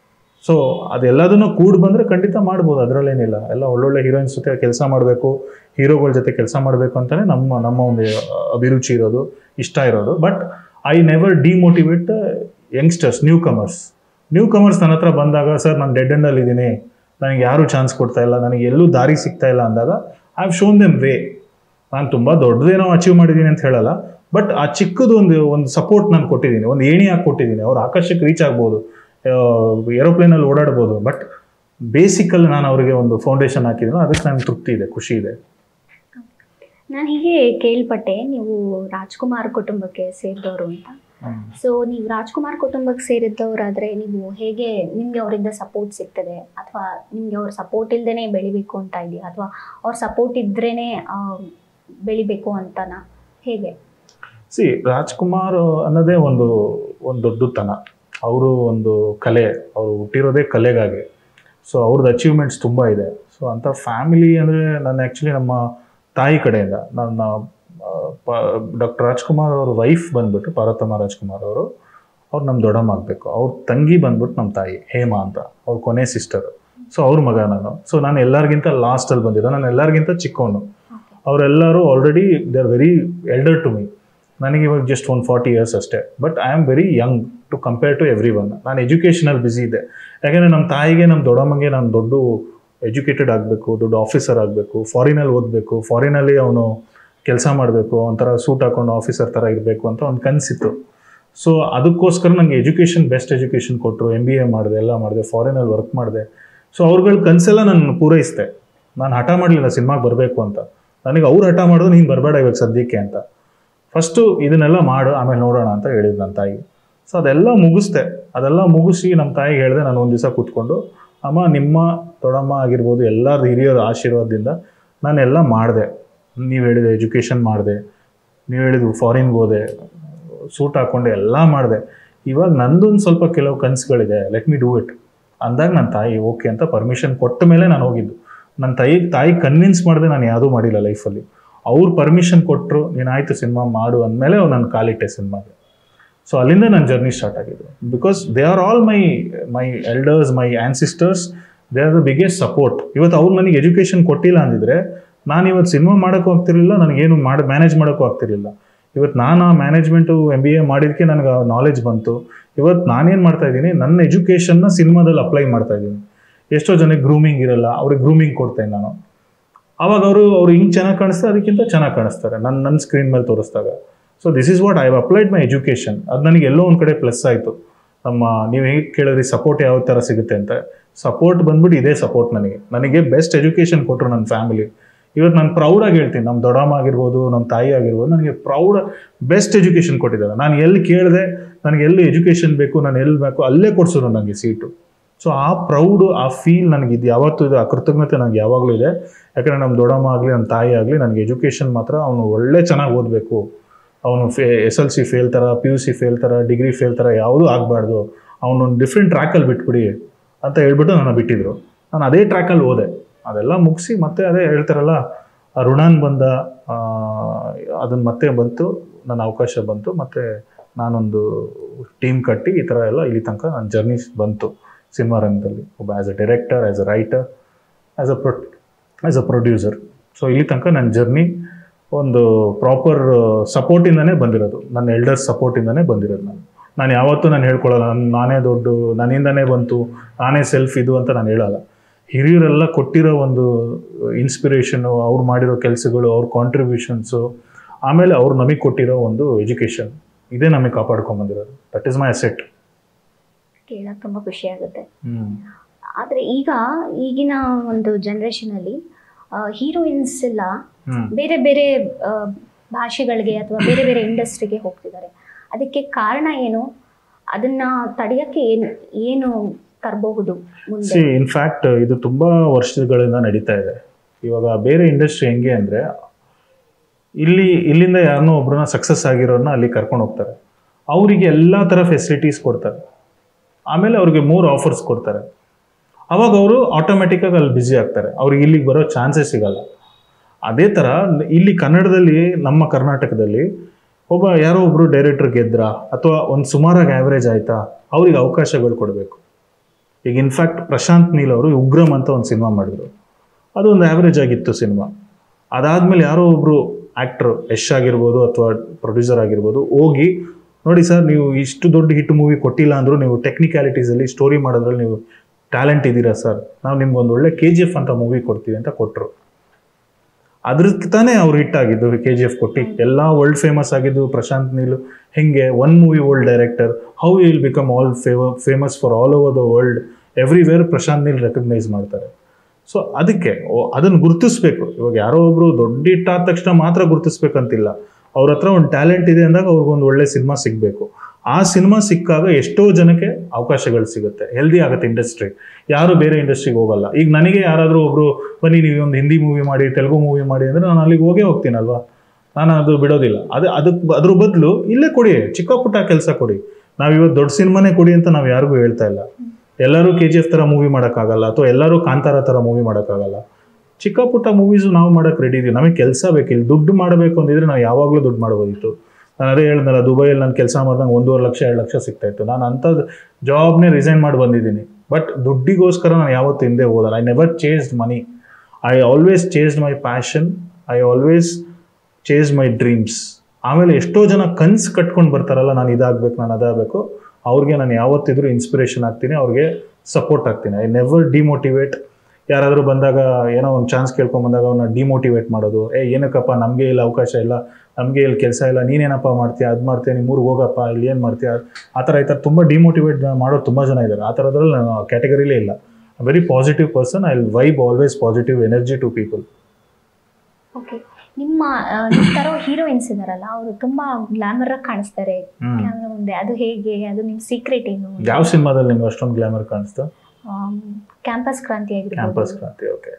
ಸೊ ಅದೆಲ್ಲದನ್ನು ಕೂಡಿ ಬಂದರೆ ಖಂಡಿತ ಮಾಡ್ಬೋದು, ಅದರಲ್ಲೇನಿಲ್ಲ. ಎಲ್ಲ ಒಳ್ಳೊಳ್ಳೆ ಹೀರೋಯಿನ್ಸ್ ಜೊತೆ ಕೆಲಸ ಮಾಡಬೇಕು, ಹೀರೋಗಳ ಜೊತೆ ಕೆಲಸ ಮಾಡಬೇಕು ಅಂತಲೇ ನಮ್ಮ ನಮ್ಮ ಒಂದು ಅಭಿರುಚಿ ಇರೋದು, ಇಷ್ಟ ಇರೋದು. But I never demotivate youngsters, newcomers. Newcomers ನನ್ನ ಹತ್ರ ಬಂದಾಗ, ಸರ್ ನಾನು ಡೆಡ್ ಎಂಡಲ್ಲಿ ಇದ್ದೀನಿ, ನನಗೆ ಯಾರೂ ಚಾನ್ಸ್ ಕೊಡ್ತಾ ಇಲ್ಲ, ನನಗೆ ಎಲ್ಲೂ ದಾರಿ ಸಿಗ್ತಾ ಇಲ್ಲ ಅಂದಾಗ I have shown them way. ನಾನು ತುಂಬ ದೊಡ್ಡದೇನೋ ಅಚೀವ್ ಮಾಡಿದ್ದೀನಿ ಅಂತ ಹೇಳಲ್ಲ, ಬಟ್ ಆ ಚಿಕ್ಕದು ಒಂದು ಒಂದು ಸಪೋರ್ಟ್ ನಾನು ಕೊಟ್ಟಿದ್ದೀನಿ, ಒಂದು ಏಣಿ ಹಾಕಿ ಕೊಟ್ಟಿದ್ದೀನಿ. ಅವ್ರು ಆಕಾಶಕ್ಕೆ ರೀಚ್ ಆಗ್ಬೋದು, ಏರೋಪ್ಲೇನಲ್ಲಿ ಓಡಾಡ್ಬೋದು, ಬಟ್ ಬೇಸಿಕಲ್ಲಿ ನಾನು ಅವರಿಗೆ ಒಂದು ಫೌಂಡೇಶನ್ ಹಾಕಿದ್ದೀನಿ. ಅದಕ್ಕೆ ನನಗೆ ತೃಪ್ತಿ ಇದೆ, ಖುಷಿ ಇದೆ. ನಾನು ಹೀಗೆ ಕೇಳ್ಪಟ್ಟೆ ನೀವು ರಾಜ್ಕುಮಾರ್ ಕುಟುಂಬಕ್ಕೆ ಸೇರಿದವರು ಅಂತ. ಸೊ ನೀವು ರಾಜ್ಕುಮಾರ್ ಕುಟುಂಬಕ್ಕೆ ಸೇರಿದ್ದವರಾದರೆ ನೀವು ಹೇಗೆ, ನಿಮಗೆ ಅವರಿಂದ ಸಪೋರ್ಟ್ ಸಿಗ್ತದೆ, ಅಥವಾ ನಿಮಗೆ ಅವ್ರ ಸಪೋರ್ಟ್ ಇಲ್ಲದೇ ಬೆಳಿಬೇಕು ಅಂತ ಇದೆಯಾ, ಅಥವಾ ಅವ್ರ ಸಪೋರ್ಟ್ ಇದ್ರೇ ಬೆಳಿಬೇಕು ಅಂತನಾ, ಹೇಗೆ? ಸಿ, ರಾಜ್ಕುಮಾರ್ ಅನ್ನೋದೇ ಒಂದು ಒಂದು ದೊಡ್ಡತನ. ಅವರು ಒಂದು ಕಲೆ, ಅವರು ಹುಟ್ಟಿರೋದೇ ಕಲೆಗಾಗಿ. ಸೊ ಅವ್ರದ್ದು ಅಚೀವ್ಮೆಂಟ್ಸ್ ತುಂಬ ಇದೆ. ಸೊ ಅಂಥ ಫ್ಯಾಮಿಲಿ ಅಂದರೆ ನಾನು ಆ್ಯಕ್ಚುಲಿ ನಮ್ಮ ತಾಯಿ ಕಡೆಯಿಂದ, ನನ್ನ ಪ ಡಾಕ್ಟರ್ ರಾಜ್ಕುಮಾರ್ ಅವ್ರ ವೈಫ್ ಬಂದ್ಬಿಟ್ಟು ಪಾರ್ವತಮ್ಮ ರಾಜ್ಕುಮಾರ್ ಅವರು, ಅವ್ರು ನಮ್ಮ ದೊಡ್ಡಮ್ಮ ಆಗಬೇಕು. ಅವ್ರ ತಂಗಿ ಬಂದ್ಬಿಟ್ಟು ನಮ್ಮ ತಾಯಿ ಹೇಮಾ ಅಂತ, ಅವ್ರ ಕೊನೆ ಸಿಸ್ಟರು. ಸೊ ಅವ್ರ ಮಗ ನಾನು. ಸೊ ನಾನು ಎಲ್ಲರಿಗಿಂತ ಲಾಸ್ಟಲ್ಲಿ ಬಂದಿರೋ, ನಾನು ಎಲ್ಲರಿಗಿಂತ ಚಿಕ್ಕವನು. ಅವರೆಲ್ಲರೂ already they are very elder to me. ನನಗೆ ಇವಾಗ ಜಸ್ಟ್ ಒಂದು ಫಾರ್ಟಿ ಇಯರ್ಸ್ ಅಷ್ಟೇ. But I am very young to compare to every one. ನಾನು ಎಜುಕೇಷನಲ್ಲಿ ಬ್ಯುಸಿ ಇದೆ. ಯಾಕೆಂದರೆ ನಮ್ಮ ತಾಯಿಗೆ, ನಮ್ಮ ದೊಡ್ಡಮ್ಮಗೆ ನಾನು ದೊಡ್ಡ ಎಜುಕೇಟೆಡ್ ಆಗಬೇಕು, ದೊಡ್ಡ ಆಫೀಸರ್ ಆಗಬೇಕು, ಫಾರಿನಲ್ಲಿ ಓದಬೇಕು, ಫಾರಿನಲ್ಲಿ ಅವನು ಕೆಲಸ ಮಾಡಬೇಕು, ಒಂಥರ ಸೂಟ್ ಹಾಕೊಂಡು ಆಫೀಸರ್ ಥರ ಇರಬೇಕು ಅಂತ ಒಂದು ಕನಸಿತ್ತು. ಸೊ ಅದಕ್ಕೋಸ್ಕರ ನನಗೆ ಎಜುಕೇಷನ್, ಬೆಸ್ಟ್ ಎಜುಕೇಷನ್ ಕೊಟ್ಟರು, ಎಮ್ ಬಿ ಎ ಮಾಡಿದೆ, ಎಲ್ಲ ಮಾಡಿದೆ, ಫಾರಿನಲ್ಲಿ ವರ್ಕ್ ಮಾಡಿದೆ. ಸೊ ಅವ್ರಗಳ ಕನಸೆಲ್ಲ ನಾನು ಪೂರೈಸಿದೆ. ನಾನು ಹಠ ಮಾಡಲಿಲ್ಲ ಸಿನಿಮಾಗೆ ಬರಬೇಕು ಅಂತ. ನನಗೆ ಅವ್ರು ಹಠ ಮಾಡೋದು, ನೀನು ಬರಬೇಡ ಇವಾಗ ಸದ್ಯಕ್ಕೆ ಅಂತ. ಫಸ್ಟು ಇದನ್ನೆಲ್ಲ ಮಾಡು, ಆಮೇಲೆ ನೋಡೋಣ ಅಂತ ಹೇಳಿದ್ರು ನನ್ನ ತಾಯಿ. ಸೊ ಅದೆಲ್ಲ ಮುಗಿಸ್ದೆ. ಅದೆಲ್ಲ ಮುಗಿಸಿ ನಮ್ಮ ತಾಯಿಗೆ ಹೇಳಿದೆ. ನಾನು ಒಂದು ದಿವಸ ಕೂತ್ಕೊಂಡು, ಅಮ್ಮ ನಿಮ್ಮ ದೊಡ್ಡಮ್ಮ ಆಗಿರ್ಬೋದು, ಎಲ್ಲರ ಹಿರಿಯರ ಆಶೀರ್ವಾದದಿಂದ ನಾನೆಲ್ಲ ಮಾಡಿದೆ. ನೀವು ಹೇಳಿದೆ ಎಜುಕೇಷನ್ ಮಾಡಿದೆ, ನೀವು ಹೇಳಿದ್ರು ಫಾರಿನ್ಗೆ ಹೋದೆ, ಸೂಟ್ ಹಾಕ್ಕೊಂಡೆ, ಎಲ್ಲ ಮಾಡಿದೆ. ಇವಾಗ ನಂದೊಂದು ಸ್ವಲ್ಪ ಕೆಲವು ಕನಸುಗಳಿದೆ, ಲೆಟ್ ಮಿ ಡೂ ಇಟ್ ಅಂದಾಗ ನನ್ನ ತಾಯಿ ಓಕೆ ಅಂತ ಪರ್ಮಿಷನ್ ಕೊಟ್ಟ ಮೇಲೆ ನಾನು ಹೋಗಿದ್ದು. ನನ್ನ ತಾಯಿ ತಾಯಿ ಕನ್ವಿನ್ಸ್ ಮಾಡಿದೆ ನಾನು ಯಾವುದೂ ಮಾಡಿಲ್ಲ ಲೈಫಲ್ಲಿ. ಅವ್ರು ಪರ್ಮಿಷನ್ ಕೊಟ್ಟರು, ನೀನು ಆಯಿತು ಸಿನಿಮಾ ಮಾಡು ಅಂದಮೇಲೆ ಅವ್ರು ನಾನು ಕಾಲಿಟ್ಟೆ ಸಿನಿಮಾಗೆ. ಸೊ ಅಲ್ಲಿಂದ ನನ್ನ ಜರ್ನಿ ಸ್ಟಾರ್ಟ್ ಆಗಿದ್ದು. Because they are all my my elders, my ancestors, they are the biggest support. ಇವತ್ತು ಅವ್ರು ನನಗೆ ಎಜುಕೇಷನ್ ಕೊಟ್ಟಿಲ್ಲ ಅಂದಿದ್ರೆ ನಾನು ಇವತ್ತು ಸಿನಿಮಾ ಮಾಡೋಕ್ಕೂ ಆಗ್ತಿರಲಿಲ್ಲ, ನನಗೇನು ಮಾಡಿ ಮ್ಯಾನೇಜ್ ಮಾಡೋಕ್ಕೂ ಆಗ್ತಿರಲಿಲ್ಲ. ಇವತ್ತು ನಾನು ಆ ಮ್ಯಾನೇಜ್ಮೆಂಟು ಎಮ್ ಬಿ ಎ ಮಾಡಿದ್ದಕ್ಕೆ ನನಗೆ ಆ ನಾಲೆಜ್ ಬಂತು. ಇವತ್ತು ನಾನೇನು ಮಾಡ್ತಾಯಿದ್ದೀನಿ, ನನ್ನ ಎಜುಕೇಷನ್ನ ಸಿನಿಮಾದಲ್ಲಿ ಅಪ್ಲೈ ಮಾಡ್ತಾಯಿದ್ದೀನಿ. ಎಷ್ಟೋ ಜನಕ್ಕೆ ಗ್ರೂಮಿಂಗ್ ಇರಲ್ಲ, ಅವ್ರಿಗೆ ಗ್ರೂಮಿಂಗ್ ಕೊಡ್ತೇನೆ ನಾನು. ಆವಾಗ ಅವರು ಅವ್ರು ಹಿಂಗೆ ಚೆನ್ನಾಗಿ ಕಾಣಿಸ್ತಾರೆ, ಅದಕ್ಕಿಂತ ಚೆನ್ನಾಗಿ ಕಾಣಿಸ್ತಾರೆ ನನ್ನ ನನ್ನ ಸ್ಕ್ರೀನ್ ಮೇಲೆ ತೋರಿಸಿದಾಗ. So this is what I have applied my education. ಅದು ನನಗೆ ಎಲ್ಲೋ ಒಂದು ಕಡೆ ಪ್ಲಸ್ ಆಯಿತು. ನಮ್ಮ ನೀವು ಹೇಗೆ ಕೇಳಿದ್ರಿ ಸಪೋರ್ಟ್ ಯಾವ ಥರ ಸಿಗುತ್ತೆ ಅಂತ, ಸಪೋರ್ಟ್ ಬಂದ್ಬಿಟ್ಟು ಇದೇ ಸಪೋರ್ಟ್ ನನಗೆ. ನನಗೆ ಬೆಸ್ಟ್ ಎಜುಕೇಷನ್ ಕೊಟ್ಟರು ನನ್ನ ಫ್ಯಾಮಿಲಿ. ಇವತ್ತು ನಾನು ಪ್ರೌಡಾಗಿ ಹೇಳ್ತೀನಿ, ನಮ್ಮ ದೊಡ್ಡಮ್ಮ ಆಗಿರ್ಬೋದು, ನಮ್ಮ ತಾಯಿ ಆಗಿರ್ಬೋದು, ನನಗೆ ಪ್ರೌಡ್ ಬೆಸ್ಟ್ ಎಜುಕೇಷನ್ ಕೊಟ್ಟಿದ್ದಾರೆ. ನಾನು ಎಲ್ಲಿ ಕೇಳಿದೆ, ನನಗೆ ಎಲ್ಲಿ ಎಜುಕೇಷನ್ ಬೇಕು, ನಾನು ಎಲ್ಲಿ ಬೇಕು ಅಲ್ಲೇ ಕೊಡ್ಸೋರು ನನಗೆ ಸೀಟು. ಸೊ ಆ ಪ್ರೌಡು, ಆ ಫೀಲ್ ನನಗಿದ್ದು ಯಾವತ್ತೂ ಇದೆ, ಆ ಕೃತಜ್ಞತೆ ನನಗೆ ಯಾವಾಗಲೂ ಇದೆ. ಯಾಕಂದರೆ ನಮ್ಮ ದೊಡ್ಡಮ್ಮ ಆಗಲಿ, ನಮ್ಮ ತಾಯಿ ಆಗಲಿ, ನನಗೆ ಎಜುಕೇಷನ್ ಮಾತ್ರ ಅವನು ಒಳ್ಳೆ ಚೆನ್ನಾಗಿ ಓದಬೇಕು, ಅವನು ಫೇ ಎಸ್ ಎಲ್ ಸಿ ಫೇಲ್ ಥರ, ಪಿ ಯು ಸಿ ಫೇಲ್ ಥರ, ಡಿಗ್ರಿ ಫೇಲ್ ಥರ ಯಾವುದೂ ಆಗಬಾರ್ದು, ಅವನೊಂದು ಡಿಫ್ರೆಂಟ್ ಟ್ರ್ಯಾಕಲ್ಲಿ ಬಿಟ್ಬಿಡಿ ಅಂತ ಹೇಳ್ಬಿಟ್ಟು ನನ್ನ ಬಿಟ್ಟಿದ್ರು. ನಾನು ಅದೇ ಟ್ರ್ಯಾಕಲ್ಲಿ ಹೋದೆ, ಅದೆಲ್ಲ ಮುಗಿಸಿ ಮತ್ತೆ ಅದೇ ಹೇಳ್ತಾರಲ್ಲ ಆ ಋಣಾನ್ ಬಂದ, ಅದನ್ನು ಮತ್ತೆ ಬಂತು, ನನ್ನ ಅವಕಾಶ ಬಂತು, ಮತ್ತು ನಾನೊಂದು ಟೀಮ್ ಕಟ್ಟಿ ಈ ಥರ ಎಲ್ಲ ಇಲ್ಲಿ ತನಕ ನನ್ನ ಜರ್ನಿ ಬಂತು ಸಿನಿಮಾ ರಂಗದಲ್ಲಿ, ಒಬ್ಬ as a director, as a writer, as a pro as a producer. So ಇಲ್ಲಿ ತನಕ ನನ್ನ ಜರ್ನಿ ಒಂದು ಪ್ರಾಪರ್ ಸಪೋರ್ಟಿಂದನೇ ಬಂದಿರೋದು, ನನ್ನ ಎಲ್ಡರ್ಸ್ ಸಪೋರ್ಟಿಂದನೇ ಬಂದಿರೋದು. ನಾನು ನಾನು ಯಾವತ್ತೂ ನಾನು ಹೇಳ್ಕೊಳ್ಳಲ್ಲ ನಾನು ನಾನೇ ದೊಡ್ಡ, ನನ್ನಿಂದನೇ ಬಂತು, ನಾನೇ ಸೆಲ್ಫ್ ಇದು ಅಂತ ನಾನು ಹೇಳಲ್ಲ. ಹಿರಿಯರೆಲ್ಲ ಕೊಟ್ಟಿರೋ ಒಂದು ಇನ್ಸ್ಪಿರೇಷನು, ಅವ್ರು ಮಾಡಿರೋ ಕೆಲಸಗಳು, ಅವ್ರ ಕಾಂಟ್ರಿಬ್ಯೂಷನ್ಸು, ಆಮೇಲೆ ಅವ್ರು ನಮಗೆ ಕೊಟ್ಟಿರೋ ಒಂದು ಎಜುಕೇಷನ್, ಇದೇ ನಮಗೆ ಕಾಪಾಡ್ಕೊಂಬಂದಿರೋದು. That is my asset. ಕೇಳಕ್ಕೆ ತುಂಬ ಖುಷಿ ಆಗುತ್ತೆ. ಆದರೆ ಈಗ ಈಗಿನ ಒಂದು ಜನ್ರೇಷನಲ್ಲಿ ಹೀರೋಯಿನ್ಸ್ ಎಲ್ಲ ಬೇರೆ ಬೇರೆ ಭಾಷೆಗಳಿಗೆ ಅಥವಾ ಬೇರೆ ಬೇರೆ ಇಂಡಸ್ಟ್ರಿಗೆ ಹೋಗ್ತಿದ್ದಾರೆ. ಅದಕ್ಕೆ ಕಾರಣ ಏನು? ಅದನ್ನ ತಡೆಯೋಕ್ಕೆ ಏನು ಏನು ತರಬಹುದು ಮುಂದೆ? ಇನ್ಫ್ಯಾಕ್ಟ್ ಇದು ತುಂಬ ವರ್ಷಗಳಿಂದ ನಡೀತಾ ಇದೆ. ಇವಾಗ ಬೇರೆ ಇಂಡಸ್ಟ್ರಿ ಹೆಂಗೆ ಅಂದರೆ, ಇಲ್ಲಿ ಇಲ್ಲಿಂದ ಯಾರನ್ನೋ ಒಬ್ರನ್ನ ಸಕ್ಸಸ್ ಆಗಿರೋರನ್ನ ಅಲ್ಲಿ ಕರ್ಕೊಂಡು ಹೋಗ್ತಾರೆ, ಅವರಿಗೆ ಎಲ್ಲ ಥರ ಫೆಸಿಲಿಟೀಸ್ ಕೊಡ್ತಾರೆ, ಆಮೇಲೆ ಅವ್ರಿಗೆ ಮೂರು ಆಫರ್ಸ್ ಕೊಡ್ತಾರೆ. ಅವಾಗ ಅವರು ಆಟೋಮೆಟಿಕ್ಕಾಗಿ ಅಲ್ಲಿ ಬ್ಯುಸಿ ಆಗ್ತಾರೆ, ಅವ್ರಿಗೆ ಇಲ್ಲಿಗೆ ಬರೋ ಚಾನ್ಸೇ ಸಿಗಲ್ಲ. ಅದೇ ಥರ ಇಲ್ಲಿ ಕನ್ನಡದಲ್ಲಿ, ನಮ್ಮ ಕರ್ನಾಟಕದಲ್ಲಿ ಒಬ್ಬ ಯಾರೋ ಒಬ್ಬರು ಡೈರೆಕ್ಟರ್ ಗೆದ್ರಾ ಅಥವಾ ಒಂದು ಸುಮಾರಾಗಿ ಆ್ಯಾವ್ರೇಜ್ ಆಯಿತಾ, ಅವ್ರಿಗೆ ಅವಕಾಶಗಳು ಕೊಡಬೇಕು. ಈಗ ಇನ್ಫ್ಯಾಕ್ಟ್ ಪ್ರಶಾಂತ್ ನೀಲ್ ಅವರು ಉಗ್ರಮ್ ಅಂತ ಒಂದು ಸಿನಿಮಾ ಮಾಡಿದ್ರು, ಅದು ಒಂದು ಆ್ಯಾವ್ರೇಜ್ ಆಗಿತ್ತು ಸಿನಿಮಾ. ಅದಾದಮೇಲೆ ಯಾರೋ ಒಬ್ಬರು ಆ್ಯಕ್ಟ್ರು, ಯಶ್ ಆಗಿರ್ಬೋದು ಅಥವಾ ಪ್ರೊಡ್ಯೂಸರ್ ಆಗಿರ್ಬೋದು, ಹೋಗಿ ನೋಡಿ ಸರ್, ನೀವು ಇಷ್ಟು ದೊಡ್ಡ ಹಿಟ್ ಮೂವಿ ಕೊಟ್ಟಿಲ್ಲ ಅಂದರೂ ನೀವು ಟೆಕ್ನಿಕ್ಯಾಲಿಟೀಸಲ್ಲಿ ಸ್ಟೋರಿ ಮಾಡೋದ್ರಲ್ಲಿ ನೀವು ಟ್ಯಾಲೆಂಟ್ ಇದ್ದೀರಾ ಸರ್, ನಾವು ನಿಮ್ಗೊಂದು ಒಳ್ಳೆ ಕೆ ಜಿ ಎಫ್ ಅಂತ ಮೂವಿ ಕೊಡ್ತೀವಿ ಅಂತ ಕೊಟ್ಟರು. ಅದ್ರಕ್ಕೆ ತಾನೇ ಅವ್ರು ಹಿಟ್ ಆಗಿದ್ದು, ಕೆ ಜಿ ಎಫ್ ಕೊಟ್ಟು ಎಲ್ಲ ವರ್ಲ್ಡ್ ಫೇಮಸ್ ಆಗಿದ್ದು. ಪ್ರಶಾಂತ್ ನೀಲ್ ಹೆಂಗೆ one movie world director, how will become all famous for all over the world, everywhere Prashanth Neel recognise ಮಾಡ್ತಾರೆ. ಸೊ ಅದಕ್ಕೆ ಅದನ್ನು ಗುರುತಿಸ್ಬೇಕು. ಇವಾಗ ಯಾರೋ ಒಬ್ರು ದೊಡ್ಡ ಹಿಟ್ ಆದ ತಕ್ಷಣ ಮಾತ್ರ ಗುರುತಿಸ್ಬೇಕಂತಿಲ್ಲ, ಅವ್ರ ಹತ್ರ ಒಂದು ಟ್ಯಾಲೆಂಟ್ ಇದೆ ಅಂದಾಗ ಅವ್ರಿಗೊಂದು ಒಳ್ಳೆ ಸಿನಿಮಾ ಸಿಗಬೇಕು. ಆ ಸಿನಿಮಾ ಸಿಕ್ಕಾಗ ಎಷ್ಟೋ ಜನಕ್ಕೆ ಅವಕಾಶಗಳು ಸಿಗುತ್ತೆ, ಹೆಲ್ದಿ ಆಗುತ್ತೆ ಇಂಡಸ್ಟ್ರಿ, ಯಾರು ಬೇರೆ ಇಂಡಸ್ಟ್ರಿಗೆ ಹೋಗಲ್ಲ. ಈಗ ನನಗೆ ಯಾರಾದರೂ ಒಬ್ರು ಬನ್ನಿ ನೀವು ಒಂದು ಹಿಂದಿ ಮೂವಿ ಮಾಡಿ, ತೆಲುಗು ಮೂವಿ ಮಾಡಿ ಅಂದರೆ ನಾನು ಅಲ್ಲಿಗೆ ಹೋಗೇ ಹೋಗ್ತೀನಲ್ವಾ, ನಾನು ಅದು ಬಿಡೋದಿಲ್ಲ. ಅದು ಅದಕ್ಕೆ ಅದ್ರ ಬದಲು ಇಲ್ಲೇ ಕೊಡಿ, ಚಿಕ್ಕ ಪುಟ್ಟ ಕೆಲಸ ಕೊಡಿ. ನಾವು ಇವತ್ತು ದೊಡ್ಡ ಸಿನಿಮಾನೇ ಕೊಡಿ ಅಂತ ನಾವು ಯಾರಿಗೂ ಹೇಳ್ತಾ ಇಲ್ಲ. ಎಲ್ಲರೂ ಕೆ ಜಿ ಎಫ್ ಥರ ಮೂವಿ ಮಾಡೋಕ್ಕಾಗಲ್ಲ, ಅಥವಾ ಎಲ್ಲರೂ ಕಾಂತಾರ ಥರ ಮೂವಿ ಮಾಡೋಕ್ಕಾಗಲ್ಲ. ಚಿಕ್ಕ ಪುಟ್ಟ ಮೂವೀಸು ನಾವು ಮಾಡೋಕ್ಕೆ ರೆಡಿ ಇದೀವಿ. ನಮಗೆ ಕೆಲಸ ಬೇಕಿಲ್ಲ, ದುಡ್ಡು ಮಾಡಬೇಕು ಅಂದಿದ್ರೆ ನಾವು ಯಾವಾಗಲೂ ದುಡ್ಡು ಮಾಡ್ಬೋದಿತ್ತು. ನಾನು ಅದೇ ಹೇಳ್ದಲ್ಲ, ದುಬೈಯಲ್ಲಿ ನಾನು ಕೆಲಸ ಮಾಡಿದಂಗೆ ಒಂದೂವರೆ ಲಕ್ಷ ಎರಡು ಲಕ್ಷ ಸಿಗ್ತಾಯಿತ್ತು. ನಾನು ಅಂಥದ್ದು ಜಾಬ್ನೇ ರಿಸೈನ್ ಮಾಡಿ ಬಂದಿದ್ದೀನಿ. ಬಟ್ ದುಡ್ಡಿಗೋಸ್ಕರ ನಾನು ಯಾವತ್ತೂ ಹಿಂದೆ ಹೋದಲ್ಲ. I never chased money, I always chased my passion, I always chase my dreams. ಆಮೇಲೆ ಎಷ್ಟೋ ಜನ ಕನ್ಸು ಕಟ್ಕೊಂಡು ಬರ್ತಾರಲ್ಲ, ನಾನು ಇದಾಗಬೇಕು, ನಾನು ಅದಾಗಬೇಕು, ಅವ್ರಿಗೆ ನಾನು ಯಾವತ್ತಿದ್ರೂ ಇನ್ಸ್ಪಿರೇಷನ್ ಆಗ್ತೀನಿ, ಅವ್ರಿಗೆ ಸಪೋರ್ಟ್ ಆಗ್ತೀನಿ. I never demotivate. ಯಾರಾದರೂ ಬಂದಾಗ ಏನೋ ಒಂದು ಚಾನ್ಸ್ ಕೇಳ್ಕೊಂಡು ಬಂದಾಗ ಅವ್ರನ್ನ ಡಿಮೋಟಿವೇಟ್ ಮಾಡೋದು, ಏ ಏನಕ್ಕಪ್ಪ ನಮಗೆ ಇಲ್ಲಿ ಅವಕಾಶ ಇಲ್ಲ, ನಮಗೆ ಇಲ್ಲಿ ಕೆಲಸ ಇಲ್ಲ, ನೀನೇನಪ್ಪ ಮಾಡ್ತೀಯ, ಅದು ಮಾಡ್ತೀಯ, ನಿಮ್ಮ ಊರಿಗೆ ಹೋಗಪ್ಪ, ಇಲ್ಲಿ ಏನು ಮಾಡ್ತೀಯ, ಆ ಥರ ಈ ಥರ ತುಂಬ ಡಿಮೋಟಿವೇಟ್ ಮಾಡೋರು ತುಂಬ ಜನ ಇದ್ದಾರೆ. ಆ ಥರದ್ರಲ್ಲಿ ನಾನು ಕ್ಯಾಟಗರಿಲೇ ಇಲ್ಲ. Very positive person, I will vibe always positive energy to people. Okay, ನಿಮ್ಮ ನಿಮ್ಮ ಥರ ಹೀರೋಯಿನ್ಸ್ ಇದಾರಲ್ಲ, ಅವರು ತುಂಬಾ ಗ್ಲಾಮರ್ ಆಗಿ ಕಾಣಿಸ್ತಾರೆ ಕ್ಯಾಮ್ರಾ ಮುಂದೆ. ಅದು ಹೇಗೆ? ಅದು ನಿಮ್ಮ ಸೀಕ್ರೆಟ್ ಏನು? ಯಾವ ಸಿನಿಮಾದಲ್ಲಿ ನಿಮ್ಗೆ ಅಷ್ಟೊಂದು ಗ್ಲಾಮರ್ ಕಾಣಿಸ್ತಾ? ಕ್ಯಾಂಪಸ್ ಕ್ರಾಂತಿ ಆಗಿರ್ಬೋದು. ಕ್ಯಾಂಪಸ್ ಕ್ರಾಂತಿ, ಓಕೆ.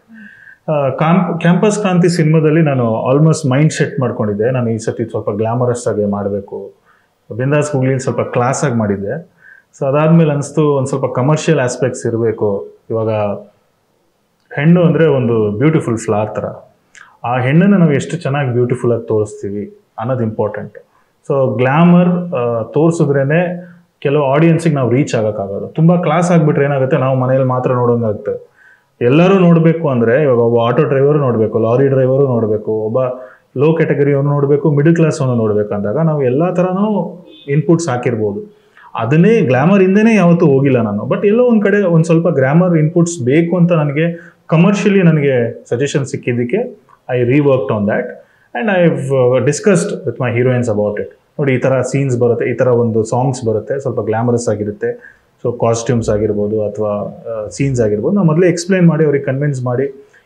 ಕ್ಯಾಂಪಸ್ ಕ್ರಾಂತಿ ಸಿನಿಮಾದಲ್ಲಿ ನಾನು ಆಲ್ಮೋಸ್ಟ್ ಮೈಂಡ್ ಸೆಟ್ ಮಾಡ್ಕೊಂಡಿದ್ದೆ, ನಾನು ಈ ಸತಿ ಸ್ವಲ್ಪ ಗ್ಲಾಮರಸ್ ಆಗಿ ಮಾಡಬೇಕು, ಬಿಂದಾಸ್ ಹುಗ್ಲಿ ಸ್ವಲ್ಪ ಕ್ಲಾಸ್ ಆಗಿ ಮಾಡಿದ್ದೆ. ಸೊ ಅದಾದಮೇಲೆ ಅನಿಸ್ತು ಒಂದು ಸ್ವಲ್ಪ ಕಮರ್ಷಿಯಲ್ ಆಸ್ಪೆಕ್ಟ್ಸ್ ಇರಬೇಕು. ಇವಾಗ ಹೆಣ್ಣು ಅಂದರೆ ಒಂದು ಬ್ಯೂಟಿಫುಲ್ ಫ್ಲವರ್ ಥರ, ಆ ಹೆಣ್ಣನ್ನು ನಾವು ಎಷ್ಟು ಚೆನ್ನಾಗಿ ಬ್ಯೂಟಿಫುಲ್ಲಾಗಿ ತೋರಿಸ್ತೀವಿ ಅನ್ನೋದು ಇಂಪಾರ್ಟೆಂಟ್. ಸೊ ಗ್ಲಾಮರ್ ತೋರಿಸಿದ್ರೇ ಕೆಲವು ಆಡಿಯನ್ಸಿಗೆ ನಾವು ರೀಚ್ ಆಗೋಕ್ಕಾಗೋದು. ತುಂಬ ಕ್ಲಾಸ್ ಆಗಿಬಿಟ್ರೆ ಏನಾಗುತ್ತೆ, ನಾವು ಮನೇಲಿ ಮಾತ್ರ ನೋಡೋಂಗಾಗುತ್ತೆ. ಎಲ್ಲರೂ ನೋಡಬೇಕು ಅಂದರೆ ಇವಾಗ ಒಬ್ಬ ಆಟೋ ಡ್ರೈವರು ನೋಡಬೇಕು, ಲಾರಿ ಡ್ರೈವರು ನೋಡಬೇಕು, ಒಬ್ಬ ಲೋ ಕ್ಯಾಟಗರಿಯವನು ನೋಡಬೇಕು, ಮಿಡಲ್ ಕ್ಲಾಸ್ ಅವನು ನೋಡಬೇಕು ಅಂದಾಗ ನಾವು ಎಲ್ಲ ಥರನೂ ಇನ್ಪುಟ್ಸ್ ಹಾಕಿರ್ಬೋದು. ಅದನ್ನೇ ಗ್ಲಾಮರ್ ಹಿಂದೆನೇ ಯಾವತ್ತೂ ಹೋಗಿಲ್ಲ ನಾನು. ಬಟ್ ಎಲ್ಲೋ ಒಂದು ಕಡೆ ಒಂದು ಸ್ವಲ್ಪ ಗ್ಲಾಮರ್ ಇನ್ಪುಟ್ಸ್ ಬೇಕು ಅಂತ ನನಗೆ ಕಮರ್ಷಿಯಲಿ ನನಗೆ ಸಜೆಷನ್ ಸಿಕ್ಕಿದ್ದಕ್ಕೆ I reworked on that and I have discussed with my heroines about it. ನೋಡಿ, ಈ ಥರ ಸೀನ್ಸ್ ಬರುತ್ತೆ, ಈ ಥರ ಒಂದು ಸಾಂಗ್ಸ್ ಬರುತ್ತೆ, ಸ್ವಲ್ಪ ಗ್ಲಾಮರಸ್ ಆಗಿರುತ್ತೆ. ಸೊ ಕಾಸ್ಟ್ಯೂಮ್ಸ್ ಆಗಿರ್ಬೋದು ಅಥವಾ ಸೀನ್ಸ್ ಆಗಿರ್ಬೋದು, ನಾವು ಮೊದಲೇ ಎಕ್ಸ್ಪ್ಲೈನ್ ಮಾಡಿ ಅವ್ರಿಗೆ ಕನ್ವಿನ್ಸ್ ಮಾಡಿ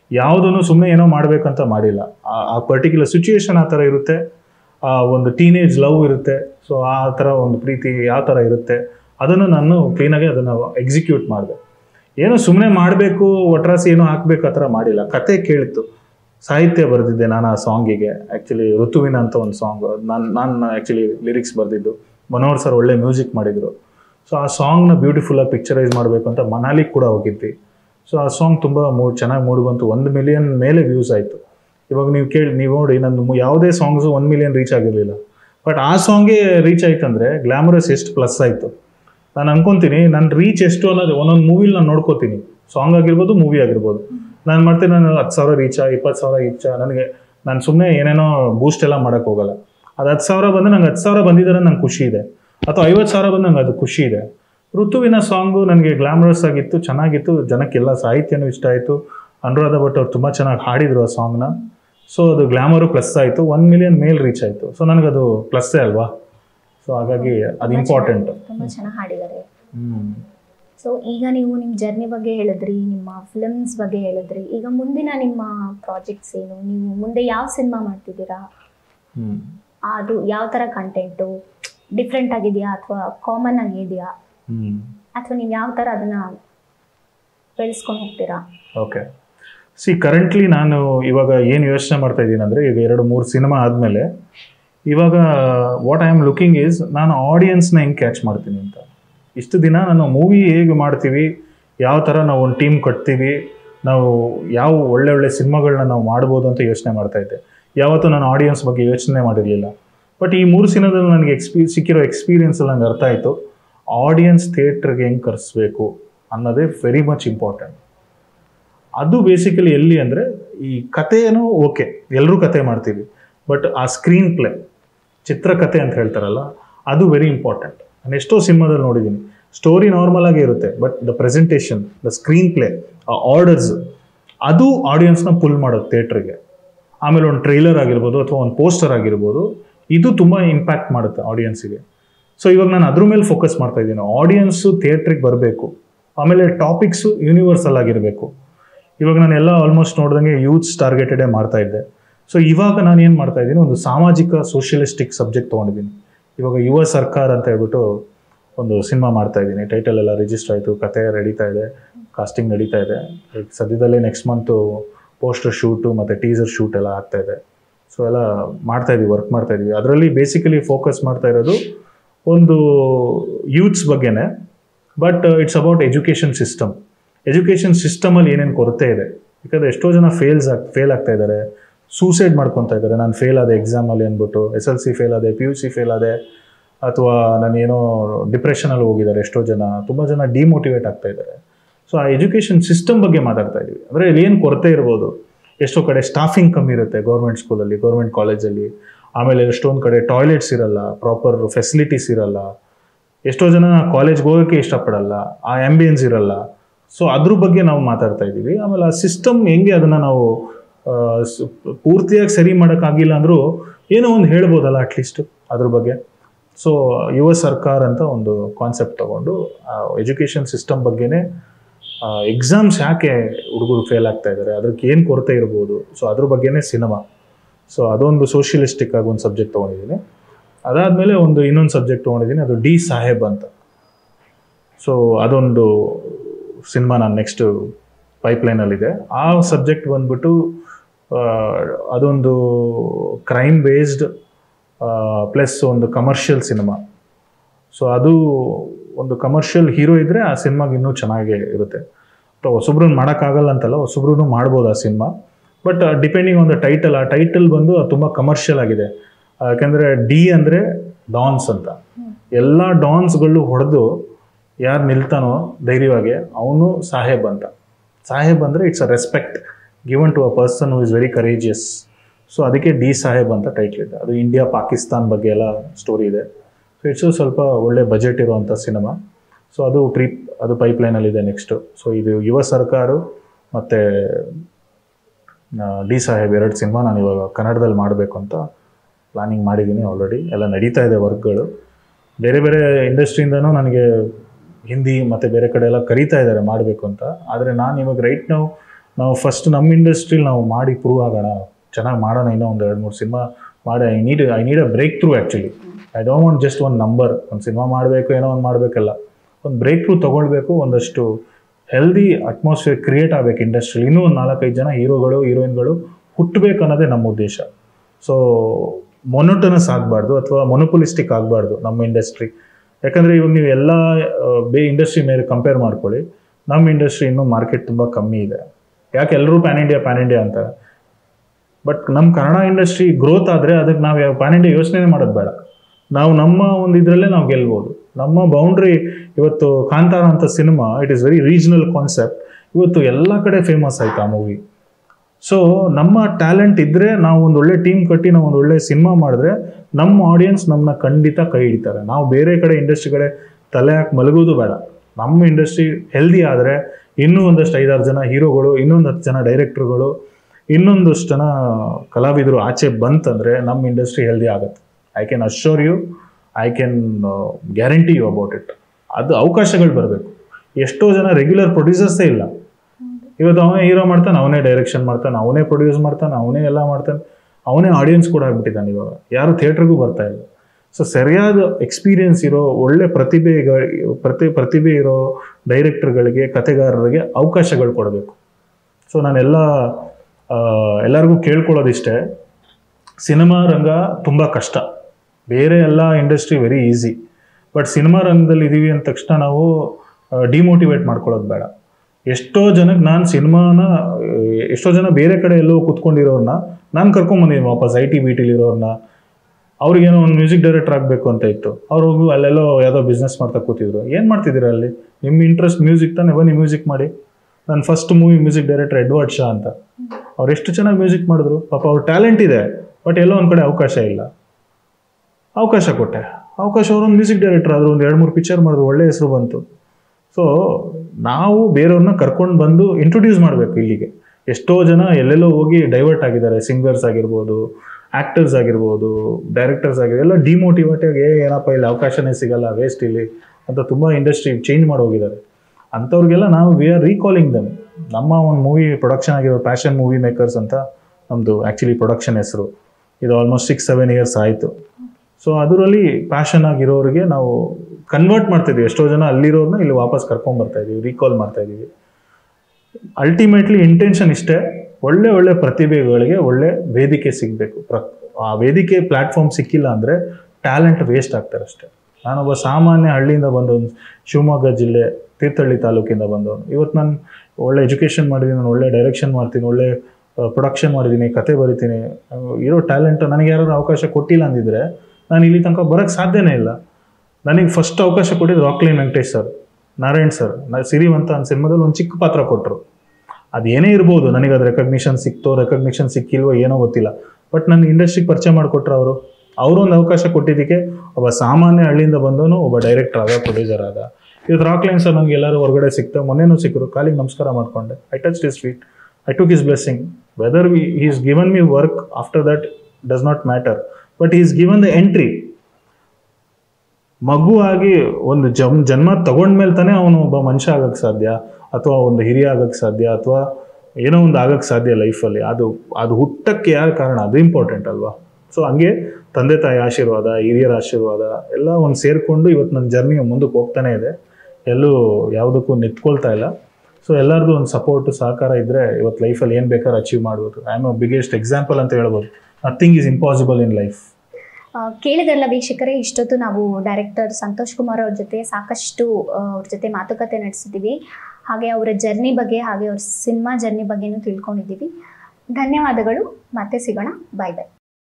ಯಾವುದನ್ನು ಸುಮ್ಮನೆ ಏನೋ ಮಾಡಬೇಕಂತ ಮಾಡಿಲ್ಲ. ಆ ಪರ್ಟಿಕ್ಯುಲರ್ ಸಿಚುಯೇಷನ್ ಆ ಥರ ಇರುತ್ತೆ, ಆ ಒಂದು ಟೀನೇಜ್ ಲವ್ ಇರುತ್ತೆ. ಸೊ ಆ ಥರ ಒಂದು ಪ್ರೀತಿ ಯಾವ ಥರ ಇರುತ್ತೆ ಅದನ್ನು ನಾನು ಕ್ಲೀನಾಗಿ ಅದನ್ನು ಎಕ್ಸಿಕ್ಯೂಟ್ ಮಾಡಿದೆ. ಏನೋ ಸುಮ್ಮನೆ ಮಾಡಬೇಕು ಒಟ್ರಾಸಿ ಏನೋ ಹಾಕಬೇಕು ಆ ಥರ ಮಾಡಿಲ್ಲ. ಕತೆ ಕೇಳಿತ್ತು, ಸಾಹಿತ್ಯ ಬರೆದಿದ್ದೆ ನಾನು ಆ ಸಾಂಗಿಗೆ. ಆ್ಯಕ್ಚುಲಿ ಋತುವಿನ ಅಂತ ಒಂದು ಸಾಂಗ್ ನಾನು ನಾನು ಆ್ಯಕ್ಚುಲಿ ಲಿರಿಕ್ಸ್ ಬರೆದಿದ್ದು. ಮನೋಹರ್ ಸರ್ ಒಳ್ಳೆ ಮ್ಯೂಸಿಕ್ ಮಾಡಿದರು. ಸೊ ಆ ಸಾಂಗ್ನ ಬ್ಯೂಟಿಫುಲ್ಲಾಗಿ ಪಿಕ್ಚರೈಸ್ ಮಾಡಬೇಕು ಅಂತ ಮನಾಲಿಗೆ ಕೂಡ ಹೋಗಿದ್ವಿ. ಸೊ ಆ ಸಾಂಗ್ ತುಂಬ ಮೂಡ್ ಚೆನ್ನಾಗಿ ಮೂಡಿ ಬಂತು. ಒಂದು ಮಿಲಿಯನ್ ಮೇಲೆ ವ್ಯೂಸ್ ಆಯಿತು. ಇವಾಗ ನೀವು ಕೇಳಿ ನೀವು ನೋಡಿ, ನನ್ನ ಯಾವುದೇ ಸಾಂಗ್ಸು ಒಂದು ಮಿಲಿಯನ್ ರೀಚ್ ಆಗಿರಲಿಲ್ಲ. ಬಟ್ ಆ ಸಾಂಗೇ ರೀಚ್ ಆಯ್ತು ಅಂದರೆ ಗ್ಲಾಮರಸ್ ಎಷ್ಟು ಪ್ಲಸ್ ಆಯಿತು. ನಾನು ಅನ್ಕೊತೀನಿ ನನ್ನ ರೀಚ್ ಎಷ್ಟು ಅನ್ನೋದು ಒಂದೊಂದು ಮೂವಿಲಿ ನಾನು ನೋಡ್ಕೋತೀನಿ. ಸಾಂಗ್ ಆಗಿರ್ಬೋದು, ಮೂವಿ ಆಗಿರ್ಬೋದು. ನಾನು ಮಾಡ್ತೀನಿ, ನಾನು ಹತ್ತು ಸಾವಿರ ರೀಚಾ, ಇಪ್ಪತ್ತು ಸಾವಿರ ರೀಚಾ, ನನಗೆ ನಾನು ಸುಮ್ಮನೆ ಏನೇನೋ ಬೂಸ್ಟ್ ಎಲ್ಲ ಮಾಡೋಕ್ಕೆ ಹೋಗಲ್ಲ. ಅದು ಹತ್ತು ಸಾವಿರ ಬಂದರೆ ನಂಗೆ ಹತ್ತು ಸಾವಿರ ಬಂದಿದ್ದಾರೆ ನಂಗೆ ಖುಷಿ ಇದೆ, ಅಥವಾ ಐವತ್ತು ಸಾವಿರ ಬಂದು ನಂಗೆ ಅದು ಖುಷಿ ಇದೆ. ಋತುವಿನ ಸಾಂಗು ನನಗೆ ಗ್ಲಾಮರಸ್ ಆಗಿತ್ತು, ಚೆನ್ನಾಗಿತ್ತು, ಜನಕ್ಕೆಲ್ಲ ಸಾಹಿತ್ಯನೂ ಇಷ್ಟ ಆಯಿತು. ಅನುರಾಧ ಭಟ್ ಅವ್ರು ತುಂಬ ಚೆನ್ನಾಗಿ ಹಾಡಿದರು ಆ ಸಾಂಗ್ನ. ಸೊ ಅದು ಗ್ಲಾಮರು ಪ್ಲಸ್ ಆಯಿತು, ಒನ್ ಮಿಲಿಯನ್ ಮೇಲ್ ರೀಚ್ ಆಯಿತು. ಸೊ ನನಗದು ಪ್ಲಸ್ಸೇ ಅಲ್ವಾ. ಸೊ ಹಾಗಾಗಿ ಅದು ಇಂಪಾರ್ಟೆಂಟ್. ತುಂಬ ಚೆನ್ನಾಗಿ ಹಾಡಿದ್ದಾರೆ. ಹ್ಞೂ ಸೊ ಈಗ ನೀವು ನಿಮ್ಮ ಜರ್ನಿ ಬಗ್ಗೆ ಹೇಳಿದ್ರಿ, ನಿಮ್ಮ ಫಿಲ್ಮ್ಸ್ ಬಗ್ಗೆ ಹೇಳಿದ್ರಿ. ಈಗ ಮುಂದಿನ ನಿಮ್ಮ ಪ್ರಾಜೆಕ್ಟ್ಸ್ ಏನು? ನೀವು ಮುಂದೆ ಯಾವ ಸಿನಿಮಾ ಮಾಡ್ತಿದ್ದೀರಾ? ಹ್ಞೂ ಅದು ಯಾವ ಥರ ಕಂಟೆಂಟು ಡಿಫ್ರೆಂಟ್ ಆಗಿದೆಯಾ ಅಥವಾ ಕಾಮನ್ ಆಗಿದೆಯಾ, ಹ್ಞೂ ಅಥವಾ ನೀವು ಯಾವ ಥರ ಅದನ್ನು ಬೆಳೆಸ್ಕೊಂಡು ಹೋಗ್ತೀರಾ? ಓಕೆ, ಸಿ ಕರೆಂಟ್ಲಿ ನಾನು ಇವಾಗ ಏನು ಯೋಚನೆ ಮಾಡ್ತಾ ಇದ್ದೀನಿ ಅಂದರೆ, ಈಗ ಎರಡು ಮೂರು ಸಿನಿಮಾ ಆದಮೇಲೆ ಇವಾಗ what I am looking is ನಾನು ಆಡಿಯನ್ಸ್ನ ಹೆಂಗೆ ಕ್ಯಾಚ್ ಮಾಡ್ತೀನಿ ಅಂತ. ಇಷ್ಟು ದಿನ ನಾನು ಮೂವಿ ಹೇಗೆ ಮಾಡ್ತೀವಿ, ಯಾವ ಥರ ನಾವು ಒಂದು ಟೀಮ್ ಕಟ್ತೀವಿ, ನಾವು ಯಾವ ಒಳ್ಳೆ ಒಳ್ಳೆ ಸಿನಿಮಾಗಳನ್ನ ನಾವು ಮಾಡ್ಬೋದು ಅಂತ ಯೋಚನೆ ಮಾಡ್ತಾಯಿದ್ದೆ. ಯಾವತ್ತೂ ನಾನು ಆಡಿಯನ್ಸ್ ಬಗ್ಗೆ ಯೋಚನೆ ಮಾಡಿರಲಿಲ್ಲ. ಬಟ್ ಈ ಮೂರು ಸಿನಿಮಾದಲ್ಲಿ ನನಗೆ ಎಕ್ಸ್ಪೀ ಸಿಕ್ಕಿರೋ ಎಕ್ಸ್ಪೀರಿಯನ್ಸಲ್ಲಿ ನನಗೆ ಅರ್ಥ ಆಯಿತು, ಆಡಿಯನ್ಸ್ ಥಿಯೇಟ್ರಿಗೆ ಹೆಂಗೆ ಕರೆಸ್ಬೇಕು ಅನ್ನೋದೇ ವೆರಿ ಮಚ್ ಇಂಪಾರ್ಟೆಂಟ್. ಅದು ಬೇಸಿಕಲಿ ಎಲ್ಲಿ ಅಂದರೆ, ಈ ಕಥೆಯೂ ಓಕೆ ಎಲ್ಲರೂ ಕತೆ ಮಾಡ್ತೀವಿ, ಬಟ್ ಆ ಸ್ಕ್ರೀನ್ ಪ್ಲೇ, ಚಿತ್ರಕಥೆ ಅಂತ ಹೇಳ್ತಾರಲ್ಲ, ಅದು ವೆರಿ ಇಂಪಾರ್ಟೆಂಟ್. ನಾನು ಎಷ್ಟೋ ಸಿನಿಮಾದಲ್ಲಿ ನೋಡಿದ್ದೀನಿ, ಸ್ಟೋರಿ ನಾರ್ಮಲ್ ಆಗೇ ಇರುತ್ತೆ, but the presentation, the screenplay, ಆ ಆರ್ಡರ್ಸ್, ಅದು ಆಡಿಯನ್ಸ್ನ ಪುಲ್ ಮಾಡೋದು ಥಿಯೇಟ್ರಿಗೆ. ಆಮೇಲೆ ಒಂದು ಟ್ರೈಲರ್ ಆಗಿರ್ಬೋದು ಅಥವಾ ಒಂದು ಪೋಸ್ಟರ್ ಆಗಿರ್ಬೋದು, ಇದು ತುಂಬ ಇಂಪ್ಯಾಕ್ಟ್ ಮಾಡುತ್ತೆ ಆಡಿಯನ್ಸಿಗೆ. ಸೊ ಇವಾಗ ನಾನು ಅದ್ರ ಮೇಲೆ ಫೋಕಸ್ ಮಾಡ್ತಾ ಇದ್ದೀನಿ. ಆಡಿಯನ್ಸು ಥಿಯೇಟ್ರಿಗೆ ಬರಬೇಕು, ಆಮೇಲೆ ಟಾಪಿಕ್ಸು ಯೂನಿವರ್ಸಲ್ ಆಗಿರಬೇಕು. ಇವಾಗ ನಾನೆಲ್ಲ ಆಲ್ಮೋಸ್ಟ್ ನೋಡ್ದಂಗೆ ಯೂತ್ಸ್ ಟಾರ್ಗೆಟೆಡೇ ಮಾಡ್ತಾ ಇದ್ದೆ. ಸೊ ಇವಾಗ ನಾನು ಏನು ಮಾಡ್ತಾ ಇದ್ದೀನಿ, ಒಂದು ಸಾಮಾಜಿಕ ಸೋಷಿಯಲಿಸ್ಟಿಕ್ ಸಬ್ಜೆಕ್ಟ್ ತೊಗೊಂಡಿದ್ದೀನಿ. ಇವಾಗ ಯುವ ಸರ್ಕಾರ ಅಂತ ಹೇಳ್ಬಿಟ್ಟು ಒಂದು ಸಿನಿಮಾ ಮಾಡ್ತಾ ಇದ್ದೀನಿ. ಟೈಟಲ್ ಎಲ್ಲ ರಿಜಿಸ್ಟರ್ ಆಯಿತು, ಕತೆ ನಡೀತಾ ಇದೆ, ಕಾಸ್ಟಿಂಗ್ ನಡೀತಾ ಇದೆ. ಸದ್ಯದಲ್ಲೇ ನೆಕ್ಸ್ಟ್ ಮಂತು ಪೋಸ್ಟರ್ ಶೂಟು ಮತ್ತು ಟೀಸರ್ ಶೂಟ್ ಎಲ್ಲ ಆಗ್ತಾ ಇದೆ. ಸೊ ಎಲ್ಲ ಮಾಡ್ತಾಯಿದ್ವಿ, ವರ್ಕ್ ಮಾಡ್ತಾಯಿದ್ವಿ. ಅದರಲ್ಲಿ ಬೇಸಿಕಲಿ ಫೋಕಸ್ ಮಾಡ್ತಾ ಇರೋದು ಒಂದು ಯೂತ್ಸ್ ಬಗ್ಗೆನೇ, but it's about education system. Education ಸಿಸ್ಟಮಲ್ಲಿ ಏನೇನು ಕೊರತೆ ಇದೆ, ಯಾಕಂದರೆ ಎಷ್ಟೋ ಜನ ಫೇಲ್ಸ್ ಆಗಿ ಫೇಲ್ ಆಗ್ತಾ ಇದ್ದಾರೆ, ಸೂಸೈಡ್ ಮಾಡ್ಕೊತಾ ಇದ್ದಾರೆ. ನಾನು ಫೇಲ್ ಆದೆ ಎಕ್ಸಾಮಲ್ಲಿ ಅಂದ್ಬಿಟ್ಟು, ಎಸ್ ಎಲ್ ಸಿ ಫೇಲ್ ಆದೆ, ಪಿ ಯು ಸಿ ಫೇಲ್ ಆದೆ, ಅಥವಾ ನಾನು ಏನೋ ಡಿಪ್ರೆಷನಲ್ಲಿ ಹೋಗಿದ್ದಾರೆ ಎಷ್ಟೋ ಜನ. ತುಂಬ ಜನ ಡಿಮೋಟಿವೇಟ್ ಆಗ್ತಾ ಇದ್ದಾರೆ. ಸೊ ಆ ಎಜುಕೇಷನ್ ಸಿಸ್ಟಮ್ ಬಗ್ಗೆ ಮಾತಾಡ್ತಾ ಇದ್ವಿ. ಅಂದರೆ ಇಲ್ಲಿ ಏನು ಕೊರತೆ ಇರ್ಬೋದು, ಎಷ್ಟೋ ಕಡೆ ಸ್ಟಾಫಿಂಗ್ ಕಮ್ಮಿ ಇರುತ್ತೆ ಗೌರ್ಮೆಂಟ್ ಸ್ಕೂಲಲ್ಲಿ, ಗೌರ್ಮೆಂಟ್ ಕಾಲೇಜಲ್ಲಿ. ಆಮೇಲೆ ಎಷ್ಟೊಂದು ಕಡೆ ಟಾಯ್ಲೆಟ್ಸ್ ಇರಲ್ಲ, ಪ್ರಾಪರ್ ಫೆಸಿಲಿಟೀಸ್ ಇರಲ್ಲ. ಎಷ್ಟೋ ಜನ ಕಾಲೇಜ್ಗೆ ಹೋಗೋಕ್ಕೆ ಇಷ್ಟಪಡಲ್ಲ, ಆ ಆ್ಯಂಬಿಯನ್ಸ್ ಇರಲ್ಲ. ಸೊ ಅದ್ರ ಬಗ್ಗೆ ನಾವು ಮಾತಾಡ್ತಾ ಇದ್ದೀವಿ. ಆಮೇಲೆ ಆ ಸಿಸ್ಟಮ್ ಹೆಂಗೆ ಅದನ್ನು ನಾವು ಪೂರ್ತಿಯಾಗಿ ಸರಿ ಮಾಡೋಕ್ಕಾಗಿಲ್ಲ ಅಂದರೂ ಏನೋ ಒಂದು ಹೇಳ್ಬೋದಲ್ಲ ಅಟ್ಲೀಸ್ಟು ಅದ್ರ ಬಗ್ಗೆ. ಸೊ ಯುವ ಸರ್ಕಾರ ಅಂತ ಒಂದು ಕಾನ್ಸೆಪ್ಟ್ ತೊಗೊಂಡು ಎಜುಕೇಷನ್ ಸಿಸ್ಟಮ್ ಬಗ್ಗೆನೇ, ಎಕ್ಸಾಮ್ಸ್ ಯಾಕೆ ಹುಡುಗರು ಫೇಲ್ ಆಗ್ತಾ ಇದ್ದಾರೆ, ಅದಕ್ಕೆ ಏನು ಕೊರತೆ ಇರ್ಬೋದು, ಸೊ ಅದ್ರ ಬಗ್ಗೆನೇ ಸಿನಿಮಾ. ಸೊ ಅದೊಂದು ಸೋಷಿಯಲಿಸ್ಟಿಕ್ ಆಗಿ ಒಂದು ಸಬ್ಜೆಕ್ಟ್ ತೊಗೊಂಡಿದ್ದೀನಿ. ಅದಾದಮೇಲೆ ಒಂದು ಇನ್ನೊಂದು ಸಬ್ಜೆಕ್ಟ್ ತೊಗೊಂಡಿದ್ದೀನಿ, ಅದು ಡಿ ಸಾಹೇಬ್ ಅಂತ. ಸೊ ಅದೊಂದು ಸಿನಿಮಾ ನಾನು ನೆಕ್ಸ್ಟ್ ಪೈಪ್ಲೈನಲ್ಲಿದೆ. ಆ ಸಬ್ಜೆಕ್ಟ್ ಬಂದ್ಬಿಟ್ಟು ಅದೊಂದು ಕ್ರೈಮ್ ಬೇಸ್ಡ್ ಪ್ಲಸ್ ಒಂದು ಕಮರ್ಷಿಯಲ್ ಸಿನಿಮಾ. ಸೊ ಅದು ಒಂದು ಕಮರ್ಷಿಯಲ್ ಹೀರೋ ಇದ್ದರೆ ಆ ಸಿನಿಮಾಗೆ ಇನ್ನೂ ಚೆನ್ನಾಗೇ ಇರುತ್ತೆ. ಅಥವಾ ಹೊಸಬ್ರನ್ನ ಮಾಡೋಕ್ಕಾಗಲ್ಲ ಅಂತಲ್ಲ, ಹೊಸಬ್ರು ಮಾಡ್ಬೋದು ಆ cinema. But depending on the title, ಆ ಟೈಟಲ್ ಬಂದು ಅದು ತುಂಬ ಕಮರ್ಷಿಯಲ್ ಆಗಿದೆ. ಯಾಕೆಂದರೆ ಡಿ ಅಂದರೆ ಡಾನ್ಸ್ ಅಂತ. ಎಲ್ಲ ಡಾನ್ಸ್ಗಳು ಹೊಡೆದು ಯಾರು ನಿಲ್ತಾನೋ ಧೈರ್ಯವಾಗಿ, ಅವನು ಸಾಹೇಬ್ ಅಂತ. ಸಾಹೇಬ್ ಅಂದರೆ it's a respect given to a person who is very courageous. So ಅದಕ್ಕೆ ಡಿ ಸಾಹೇಬ್ ಅಂತ ಟೈಟ್ಲ್ ಇದೆ. ಅದು ಇಂಡಿಯಾ ಪಾಕಿಸ್ತಾನ್ ಬಗ್ಗೆ ಎಲ್ಲ ಸ್ಟೋರಿ ಇದೆ. ಸೊ ಇಟ್ಸು ಸ್ವಲ್ಪ ಒಳ್ಳೆ ಬಜೆಟ್ ಇರುವಂಥ ಸಿನಿಮಾ. ಸೊ ಅದು ಪ್ರೀ ಅದು ಪೈಪ್ಲೈನಲ್ಲಿದೆ ನೆಕ್ಸ್ಟು. ಸೊ ಇದು ಯುವ ಸರ್ಕಾರ ಮತ್ತು ಡಿ ಸಾಹೇಬ್ ಎರಡು ಸಿನಿಮಾ ನಾನು ಇವಾಗ ಕನ್ನಡದಲ್ಲಿ ಮಾಡಬೇಕು ಅಂತ ಪ್ಲಾನಿಂಗ್ ಮಾಡಿದ್ದೀನಿ. ಆಲ್ರೆಡಿ ಎಲ್ಲ ನಡೀತಾ ಇದೆ ವರ್ಕ್ಗಳು. ಬೇರೆ ಬೇರೆ ಇಂಡಸ್ಟ್ರಿಯಿಂದನೂ ನನಗೆ ಹಿಂದಿ ಮತ್ತು ಬೇರೆ ಕಡೆ ಎಲ್ಲ ಕರೀತಾ ಇದ್ದಾರೆ ಮಾಡಬೇಕು ಅಂತ. ಆದರೆ ನಾನು ಇವಾಗ ರೈಟ್ ನಾವು ನಾವು ಫಸ್ಟ್ ನಮ್ಮ ಇಂಡಸ್ಟ್ರಿಲಿ ನಾವು ಮಾಡಿ ಪ್ರೂವ್ ಆಗೋಣ, ಚೆನ್ನಾಗಿ ಮಾಡೋಣ, ಇನ್ನೂ ಒಂದು ಎರಡು ಮೂರು ಸಿನಿಮಾ ಮಾಡಿ. I need I need a breakthrough actually. I don't want just ಒಂದು ನಂಬರ್, ಒಂದು ಸಿನಿಮಾ ಮಾಡಬೇಕು, ಏನೋ ಒಂದು ಮಾಡಬೇಕಲ್ಲ, ಒಂದು ಬ್ರೇಕ್ ಥ್ರೂ ತೊಗೊಳ್ಬೇಕು, ಒಂದಷ್ಟು ಹೆಲ್ದಿ ಅಟ್ಮಾಸ್ಫಿಯರ್ ಕ್ರಿಯೇಟ್ ಆಗಬೇಕು ಇಂಡಸ್ಟ್ರಿಲಿ. ಇನ್ನೂ ಒಂದು ನಾಲ್ಕೈದು ಜನ ಹೀರೋಗಳು ಹೀರೋಯಿನ್ಗಳು ಹುಟ್ಟಬೇಕು ಅನ್ನೋದೇ ನಮ್ಮ ಉದ್ದೇಶ. ಸೊ ಮೊನೋಟನಸ್ ಆಗಬಾರ್ದು ಅಥವಾ ಮೊನೋಪೊಲಿಸ್ಟಿಕ್ ಆಗಬಾರ್ದು ನಮ್ಮ ಇಂಡಸ್ಟ್ರಿ. ಯಾಕಂದರೆ ಇವಾಗ ನೀವು ಎಲ್ಲ ಬೇ ಇಂಡಸ್ಟ್ರಿ ಮೇಲೆ ಕಂಪೇರ್ ಮಾಡ್ಕೊಳ್ಳಿ, ನಮ್ಮ ಇಂಡಸ್ಟ್ರಿ ಇನ್ನೂ ಮಾರ್ಕೆಟ್ ತುಂಬ ಕಮ್ಮಿ ಇದೆ. ಯಾಕೆ ಎಲ್ಲರೂ ಪ್ಯಾನ್ ಇಂಡಿಯಾ ಪ್ಯಾನ್ ಇಂಡಿಯಾ ಅಂತಾರೆ, ಬಟ್ ನಮ್ಮ ಕನ್ನಡ ಇಂಡಸ್ಟ್ರಿ ಗ್ರೋತ್ ಆದರೆ ಅದಕ್ಕೆ ನಾವು ಯಾವ ಪ್ಯಾನ್ ಇಂಡಿಯಾ ಯೋಚನೆ ಮಾಡೋದು ಬೇಡ. ನಾವು ನಮ್ಮ ಒಂದು ಇದರಲ್ಲೇ ನಾವು ಗೆಲ್ಬೋದು. ನಮ್ಮ ಬೌಂಡ್ರಿ ಇವತ್ತು ಕಾಂತಾರ ಅಂತ cinema, it is very regional concept, ಇವತ್ತು ಎಲ್ಲ ಕಡೆ ಫೇಮಸ್ ಆಯ್ತು ಆ ಮೂವಿ. ಸೊ ನಮ್ಮ ಟ್ಯಾಲೆಂಟ್ ಇದ್ದರೆ ನಾವು ಒಂದು ಒಳ್ಳೆ ಟೀಮ್ ಕಟ್ಟಿ ನಾವು ಒಂದು ಒಳ್ಳೆ ಸಿನಿಮಾ ಮಾಡಿದ್ರೆ ನಮ್ಮ ಆಡಿಯನ್ಸ್ ನಮ್ಮನ್ನ ಖಂಡಿತ ಕೈ ಹಿಡಿತಾರೆ. ನಾವು ಬೇರೆ ಕಡೆ ಇಂಡಸ್ಟ್ರಿ ಕಡೆ ತಲೆ ಹಾಕಿ ಮಲಗೋದು ಬೇಡ. ನಮ್ಮ ಇಂಡಸ್ಟ್ರಿ ಹೆಲ್ದಿ ಆದರೆ ಇನ್ನೂ ಒಂದಷ್ಟು ಐದಾರು ಜನ ಹೀರೋಗಳು, ಇನ್ನೊಂದು ಹತ್ತು ಜನ ಡೈರೆಕ್ಟ್ರುಗಳು, ಇನ್ನೊಂದಷ್ಟು ಜನ ಕಲಾವಿದರು ಆಚೆ ಬಂತಂದರೆ ನಮ್ಮ ಇಂಡಸ್ಟ್ರಿ ಹೆಲ್ದಿ ಆಗುತ್ತೆ. I can assure you, I can guarantee you about it. ಅದು ಅವಕಾಶಗಳು ಬರಬೇಕು. ಎಷ್ಟೋ ಜನ ರೆಗ್ಯುಲರ್ ಪ್ರೊಡ್ಯೂಸರ್ಸೇ ಇಲ್ಲ. ಇವತ್ತು ಅವನೇ ಹೀರೋ ಮಾಡ್ತಾನೆ, ಅವನೇ ಡೈರೆಕ್ಷನ್ ಮಾಡ್ತಾನೆ, ಅವನೇ ಪ್ರೊಡ್ಯೂಸ್ ಮಾಡ್ತಾನೆ, ಅವನೇ ಎಲ್ಲ ಮಾಡ್ತಾನೆ, ಅವನೇ ಆಡಿಯನ್ಸ್ ಕೂಡ ಆಗ್ಬಿಟ್ಟಿದ್ದಾನೆ. ಇವಾಗ ಯಾರು ಥಿಯೇಟ್ರಿಗೂ ಬರ್ತಾ ಇಲ್ಲ. ಸೊ ಸರಿಯಾದ ಎಕ್ಸ್ಪೀರಿಯನ್ಸ್ ಇರೋ ಒಳ್ಳೆ ಪ್ರತಿಭೆ ಪ್ರತಿ ಪ್ರತಿಭೆ ಇರೋ ಡೈರೆಕ್ಟರ್ಗಳಿಗೆ, ಕತೆಗಾರರಿಗೆ ಅವಕಾಶಗಳು ಕೊಡಬೇಕು. ಸೊ ನಾನೆಲ್ಲ ಎಲ್ಲರಿಗೂ ಕೇಳ್ಕೊಳ್ಳೋದಿಷ್ಟೇ, ಸಿನಿಮಾ ರಂಗ ತುಂಬ ಕಷ್ಟ. ಬೇರೆ ಎಲ್ಲ industry very easy, but cinema ರಂಗದಲ್ಲಿ ಇದ್ದೀವಿ ಅಂದ ತಕ್ಷಣ ನಾವು ಡಿಮೋಟಿವೇಟ್ ಮಾಡ್ಕೊಳ್ಳೋದು ಬೇಡ. ಎಷ್ಟೋ ಜನಕ್ಕೆ ನಾನು ಸಿನಿಮಾನ, ಎಷ್ಟೋ ಜನ ಬೇರೆ ಕಡೆ ಎಲ್ಲೋ ಕೂತ್ಕೊಂಡಿರೋರನ್ನ ನಾನು ಕರ್ಕೊಂಬಂದಿದ್ದೀನಿ ವಾಪಸ್, ಐ ಟಿ ಬಿ ಟಿಲಿರೋರನ್ನ. ಅವ್ರಿಗೇನೋ ಒಂದು ಮ್ಯೂಸಿಕ್ ಡೈರೆಕ್ಟರ್ ಆಗಬೇಕು ಅಂತ ಇತ್ತು, ಅವ್ರು ಅಲ್ಲೆಲ್ಲೋ ಯಾವುದೋ ಬಿಸ್ನೆಸ್ ಮಾಡ್ತಾ ಕೂತಿದ್ರು. ಏನು ಮಾಡ್ತಿದ್ದೀರಾ ಅಲ್ಲಿ? ನಿಮ್ಮ ಇಂಟ್ರೆಸ್ಟ್ ಮ್ಯೂಸಿಕ್ ತಾನೇ, ಬನ್ನಿ ಮ್ಯೂಸಿಕ್ ಮಾಡಿ. ನನ್ನ first movie music director Edward Shaw ಅಂತ. ಅವ್ರು ಎಷ್ಟು ಚೆನ್ನಾಗಿ ಮ್ಯೂಸಿಕ್ ಮಾಡಿದ್ರು. ಪಾಪ ಅವ್ರ ಟ್ಯಾಲೆಂಟ್ ಇದೆ, ಬಟ್ ಎಲ್ಲೋ ಒಂದು ಕಡೆ ಅವಕಾಶ ಇಲ್ಲ. ಅವಕಾಶ ಕೊಟ್ಟೆ, ಅವಕಾಶ ಅವರೊಂದು ಮ್ಯೂಸಿಕ್ ಡೈರೆಕ್ಟರ್ ಆದರು, ಒಂದು ಎರಡು ಮೂರು ಪಿಕ್ಚರ್ ಮಾಡಿದ್ರು, ಒಳ್ಳೆ ಹೆಸರು ಬಂತು. ಸೊ ನಾವು ಬೇರೆಯವ್ರನ್ನ ಕರ್ಕೊಂಡು ಬಂದು ಇಂಟ್ರೊಡ್ಯೂಸ್ ಮಾಡಬೇಕು ಇಲ್ಲಿಗೆ. ಎಷ್ಟೋ ಜನ ಎಲ್ಲೆಲ್ಲೋ ಹೋಗಿ ಡೈವರ್ಟ್ ಆಗಿದ್ದಾರೆ, ಸಿಂಗರ್ಸ್ ಆಗಿರ್ಬೋದು, ಆ್ಯಕ್ಟರ್ಸ್ ಆಗಿರ್ಬೋದು, ಡೈರೆಕ್ಟರ್ಸ್ ಆಗಿರ್ಬೋದು, ಎಲ್ಲ ಡಿಮೋಟಿವೇಟ್ ಆಗಿ ಏನಪ್ಪ ಇಲ್ಲಿ ಅವಕಾಶನೇ ಸಿಗಲ್ಲ, ವೇಸ್ಟ್ ಇಲ್ಲಿ ಅಂತ ತುಂಬ ಇಂಡಸ್ಟ್ರಿ ಚೇಂಜ್ ಮಾಡಿ ಹೋಗಿದ್ದಾರೆ. ಅಂಥವ್ರಿಗೆಲ್ಲ ನಾವು ವಿ ಆರ್ ರೀಕಾಲಿಂಗ್ ದಮ್. ನಮ್ಮ ಒಂದು ಮೂವಿ ಪ್ರೊಡಕ್ಷನ್ ಆಗಿರೋ ಪ್ಯಾಷನ್ ಮೂವಿ ಮೇಕರ್ಸ್ ಅಂತ ನಮ್ಮದು ಆ್ಯಕ್ಚುಲಿ ಪ್ರೊಡಕ್ಷನ್ ಹೆಸರು. ಇದು ಆಲ್ಮೋಸ್ಟ್ ಸಿಕ್ಸ್ ಸೆವೆನ್ ಇಯರ್ಸ್ ಆಯಿತು. ಸೊ ಅದರಲ್ಲಿ ಪ್ಯಾಷನ್ ಆಗಿರೋರಿಗೆ ನಾವು ಕನ್ವರ್ಟ್ ಮಾಡ್ತಾಯಿದ್ದೀವಿ. ಎಷ್ಟೋ ಜನ ಅಲ್ಲಿರೋರನ್ನ ಇಲ್ಲಿ ವಾಪಸ್ ಕರ್ಕೊಂಬರ್ತಾ ಇದ್ದೀವಿ, ರೀಕಾಲ್ ಮಾಡ್ತಾ ಇದ್ದೀವಿ. ಅಲ್ಟಿಮೇಟ್ಲಿ ಇಂಟೆನ್ಷನ್ ಇಷ್ಟೇ, ಒಳ್ಳೆ ಒಳ್ಳೆ ಪ್ರತಿಭೆಗಳಿಗೆ ಒಳ್ಳೆ ವೇದಿಕೆ ಸಿಗಬೇಕು. ಪ್ರ ಆ ವೇದಿಕೆ ಪ್ಲ್ಯಾಟ್ಫಾರ್ಮ್ ಸಿಕ್ಕಿಲ್ಲ ಅಂದರೆ ಟ್ಯಾಲೆಂಟ್ ವೇಸ್ಟ್ ಆಗ್ತಾರೆ ಅಷ್ಟೇ. ನಾನೊಬ್ಬ ಸಾಮಾನ್ಯ ಹಳ್ಳಿಯಿಂದ ಬಂದವನು, ಶಿವಮೊಗ್ಗ ಜಿಲ್ಲೆ ತೀರ್ಥಹಳ್ಳಿ ತಾಲೂಕಿಂದ ಬಂದವನು. ಇವತ್ತು ನಾನು ಒಳ್ಳೆ ಎಜುಕೇಷನ್ ಮಾಡಿದ್ದೀನಿ, ನಾನು ಒಳ್ಳೆ ಡೈರೆಕ್ಷನ್ ಮಾಡ್ತೀನಿ, ಒಳ್ಳೆ ಪ್ರೊಡಕ್ಷನ್ ಮಾಡಿದ್ದೀನಿ, ಕತೆ ಬರಿತೀನಿ. ಇರೋ ಟ್ಯಾಲೆಂಟ್ ನನಗೆ ಯಾರು ಅವಕಾಶ ಕೊಟ್ಟಿಲ್ಲ ಅಂದಿದ್ರೆ ನಾನು ಇಲ್ಲಿ ತನಕ ಬರೋಕ್ಕೆ ಸಾಧ್ಯನೇ ಇಲ್ಲ. ನನಗೆ ಫಸ್ಟ್ ಅವಕಾಶ ಕೊಟ್ಟಿದ್ದು ರಾಕ್ಲೈನ್ ವೆಂಕಟೇಶ್ ಸರ್, ನಾರಾಯಣ್ ಸರ್. ನಾ ಸಿರಿವಂತ ಅಂತ ಸಿನಿಮಾದಲ್ಲಿ ಒಂದು ಚಿಕ್ಕ ಪಾತ್ರ ಕೊಟ್ಟರು. ಅದೇನೇ ಇರ್ಬೋದು, ನನಗೆ ಅದು ರೆಕಗ್ನಿಷನ್ ಸಿಕ್ತೋ ರೆಕಗ್ನಿಷನ್ ಸಿಕ್ಕಿಲ್ವೋ ಏನೋ ಗೊತ್ತಿಲ್ಲ, ಬಟ್ ನನ್ನ ಇಂಡಸ್ಟ್ರಿಗೆ ಪರಿಚಯ ಮಾಡಿಕೊಟ್ರು ಅವರು. ಅವರೊಂದು ಅವಕಾಶ ಕೊಟ್ಟಿದ್ದಕ್ಕೆ ಒಬ್ಬ ಸಾಮಾನ್ಯ ಹಳ್ಳಿಯಿಂದ ಬಂದವನು ಒಬ್ಬ ಡೈರೆಕ್ಟರ್ ಆದ, ಪ್ರೊಡ್ಯೂಸರ್ ಆದ. ಇವತ್ತು ರಾಕ್ಲೈನ್ ಸರ್ ನನಗೆ ಎಲ್ಲರೂ ಹೊರಗಡೆ ಸಿಗ್ತಾ, ಮೊನ್ನೆನೂ ಸಿಕ್ಕರು, ಕಾಲಿಗೆ ನಮಸ್ಕಾರ ಮಾಡಿಕೊಂಡೆ. I touch his feet, I took his blessing. Whether we he is given me work after that does not matter, but he is given the entry. ಮಗು ಆಗಿ ಒಂದು ಜಮ್ ಜನ್ಮ ತಗೊಂಡ್ಮೇಲೆ ತಾನೇ ಅವನು ಒಬ್ಬ ಮನುಷ್ಯ ಆಗಕ್ಕೆ ಸಾಧ್ಯ, ಅಥವಾ ಒಂದು ಹಿರಿಯ ಆಗಕ್ಕೆ ಸಾಧ್ಯ, ಅಥವಾ ಏನೋ ಒಂದು ಆಗಕ್ಕೆ ಸಾಧ್ಯ ಲೈಫಲ್ಲಿ. ಅದು ಅದು ಹುಟ್ಟಕ್ಕೆ ಯಾರು ಕಾರಣ, ಅದು ಇಂಪಾರ್ಟೆಂಟ್ ಅಲ್ವಾ? ಸೊ ಹಂಗೆ ತಂದೆ ತಾಯಿ ಆಶೀರ್ವಾದ, ಹಿರಿಯರ ಆಶೀರ್ವಾದ ಎಲ್ಲ ಒಂದು ಸೇರಿಕೊಂಡು ಇವತ್ತು ನನ್ನ ಜರ್ನಿ ಮುಂದಕ್ಕೆ ಹೋಗ್ತಾನೆ ಇದೆ. ಎಲ್ಲೂ ಯಾವುದಕ್ಕೂ ನಿಂತ್ಕೊಳ್ತಾ ಇಲ್ಲ. ಸೊ ಎಲ್ಲರದ್ದು ಒಂದು ಸಪೋರ್ಟು ಸಹಕಾರ ಇದ್ದರೆ ಇವತ್ತು ಲೈಫಲ್ಲಿ ಏನು ಬೇಕಾದ್ರೂ ಅಚೀವ್ ಮಾಡ್ಬೋದು. I am a biggest example ಅಂತ ಹೇಳ್ಬೋದು. Nothing is impossible in life. ಕೇಳಿದ್ರಲ್ಲ ವೀಕ್ಷಕರೇ, ಇಷ್ಟೊತ್ತು ನಾವು ಡೈರೆಕ್ಟರ್ ಸಂತೋಷ್ ಕುಮಾರ್ ಅವ್ರ ಜೊತೆ ಸಾಕಷ್ಟು ಅವ್ರ ಜೊತೆ ಮಾತುಕತೆ ನಡೆಸಿದ್ದೀವಿ. ಹಾಗೆ ಅವರ ಜರ್ನಿ ಬಗ್ಗೆ, ಹಾಗೆ ಅವ್ರ ಸಿನಿಮಾ ಜರ್ನಿ ಬಗ್ಗೆನೂ ತಿಳ್ಕೊಂಡಿದ್ದೀವಿ. ಧನ್ಯವಾದಗಳು. ಮತ್ತೆ ಸಿಗೋಣ. ಬಾಯ್ ಬಾಯ್.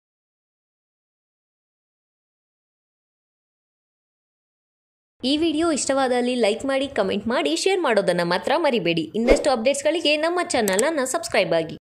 ಈ ವಿಡಿಯೋ ಇಷ್ಟವಾದಲ್ಲಿ ಲೈಕ್ ಮಾಡಿ, ಕಮೆಂಟ್ ಮಾಡಿ, ಶೇರ್ ಮಾಡೋದನ್ನು ಮಾತ್ರ ಮರಿಬೇಡಿ. ಇನ್ನಷ್ಟು ಅಪ್ಡೇಟ್ಸ್ಗಳಿಗೆ ನಮ್ಮ ಚಾನಲನ್ನು ಸಬ್ಸ್ಕ್ರೈಬ್ ಆಗಿ.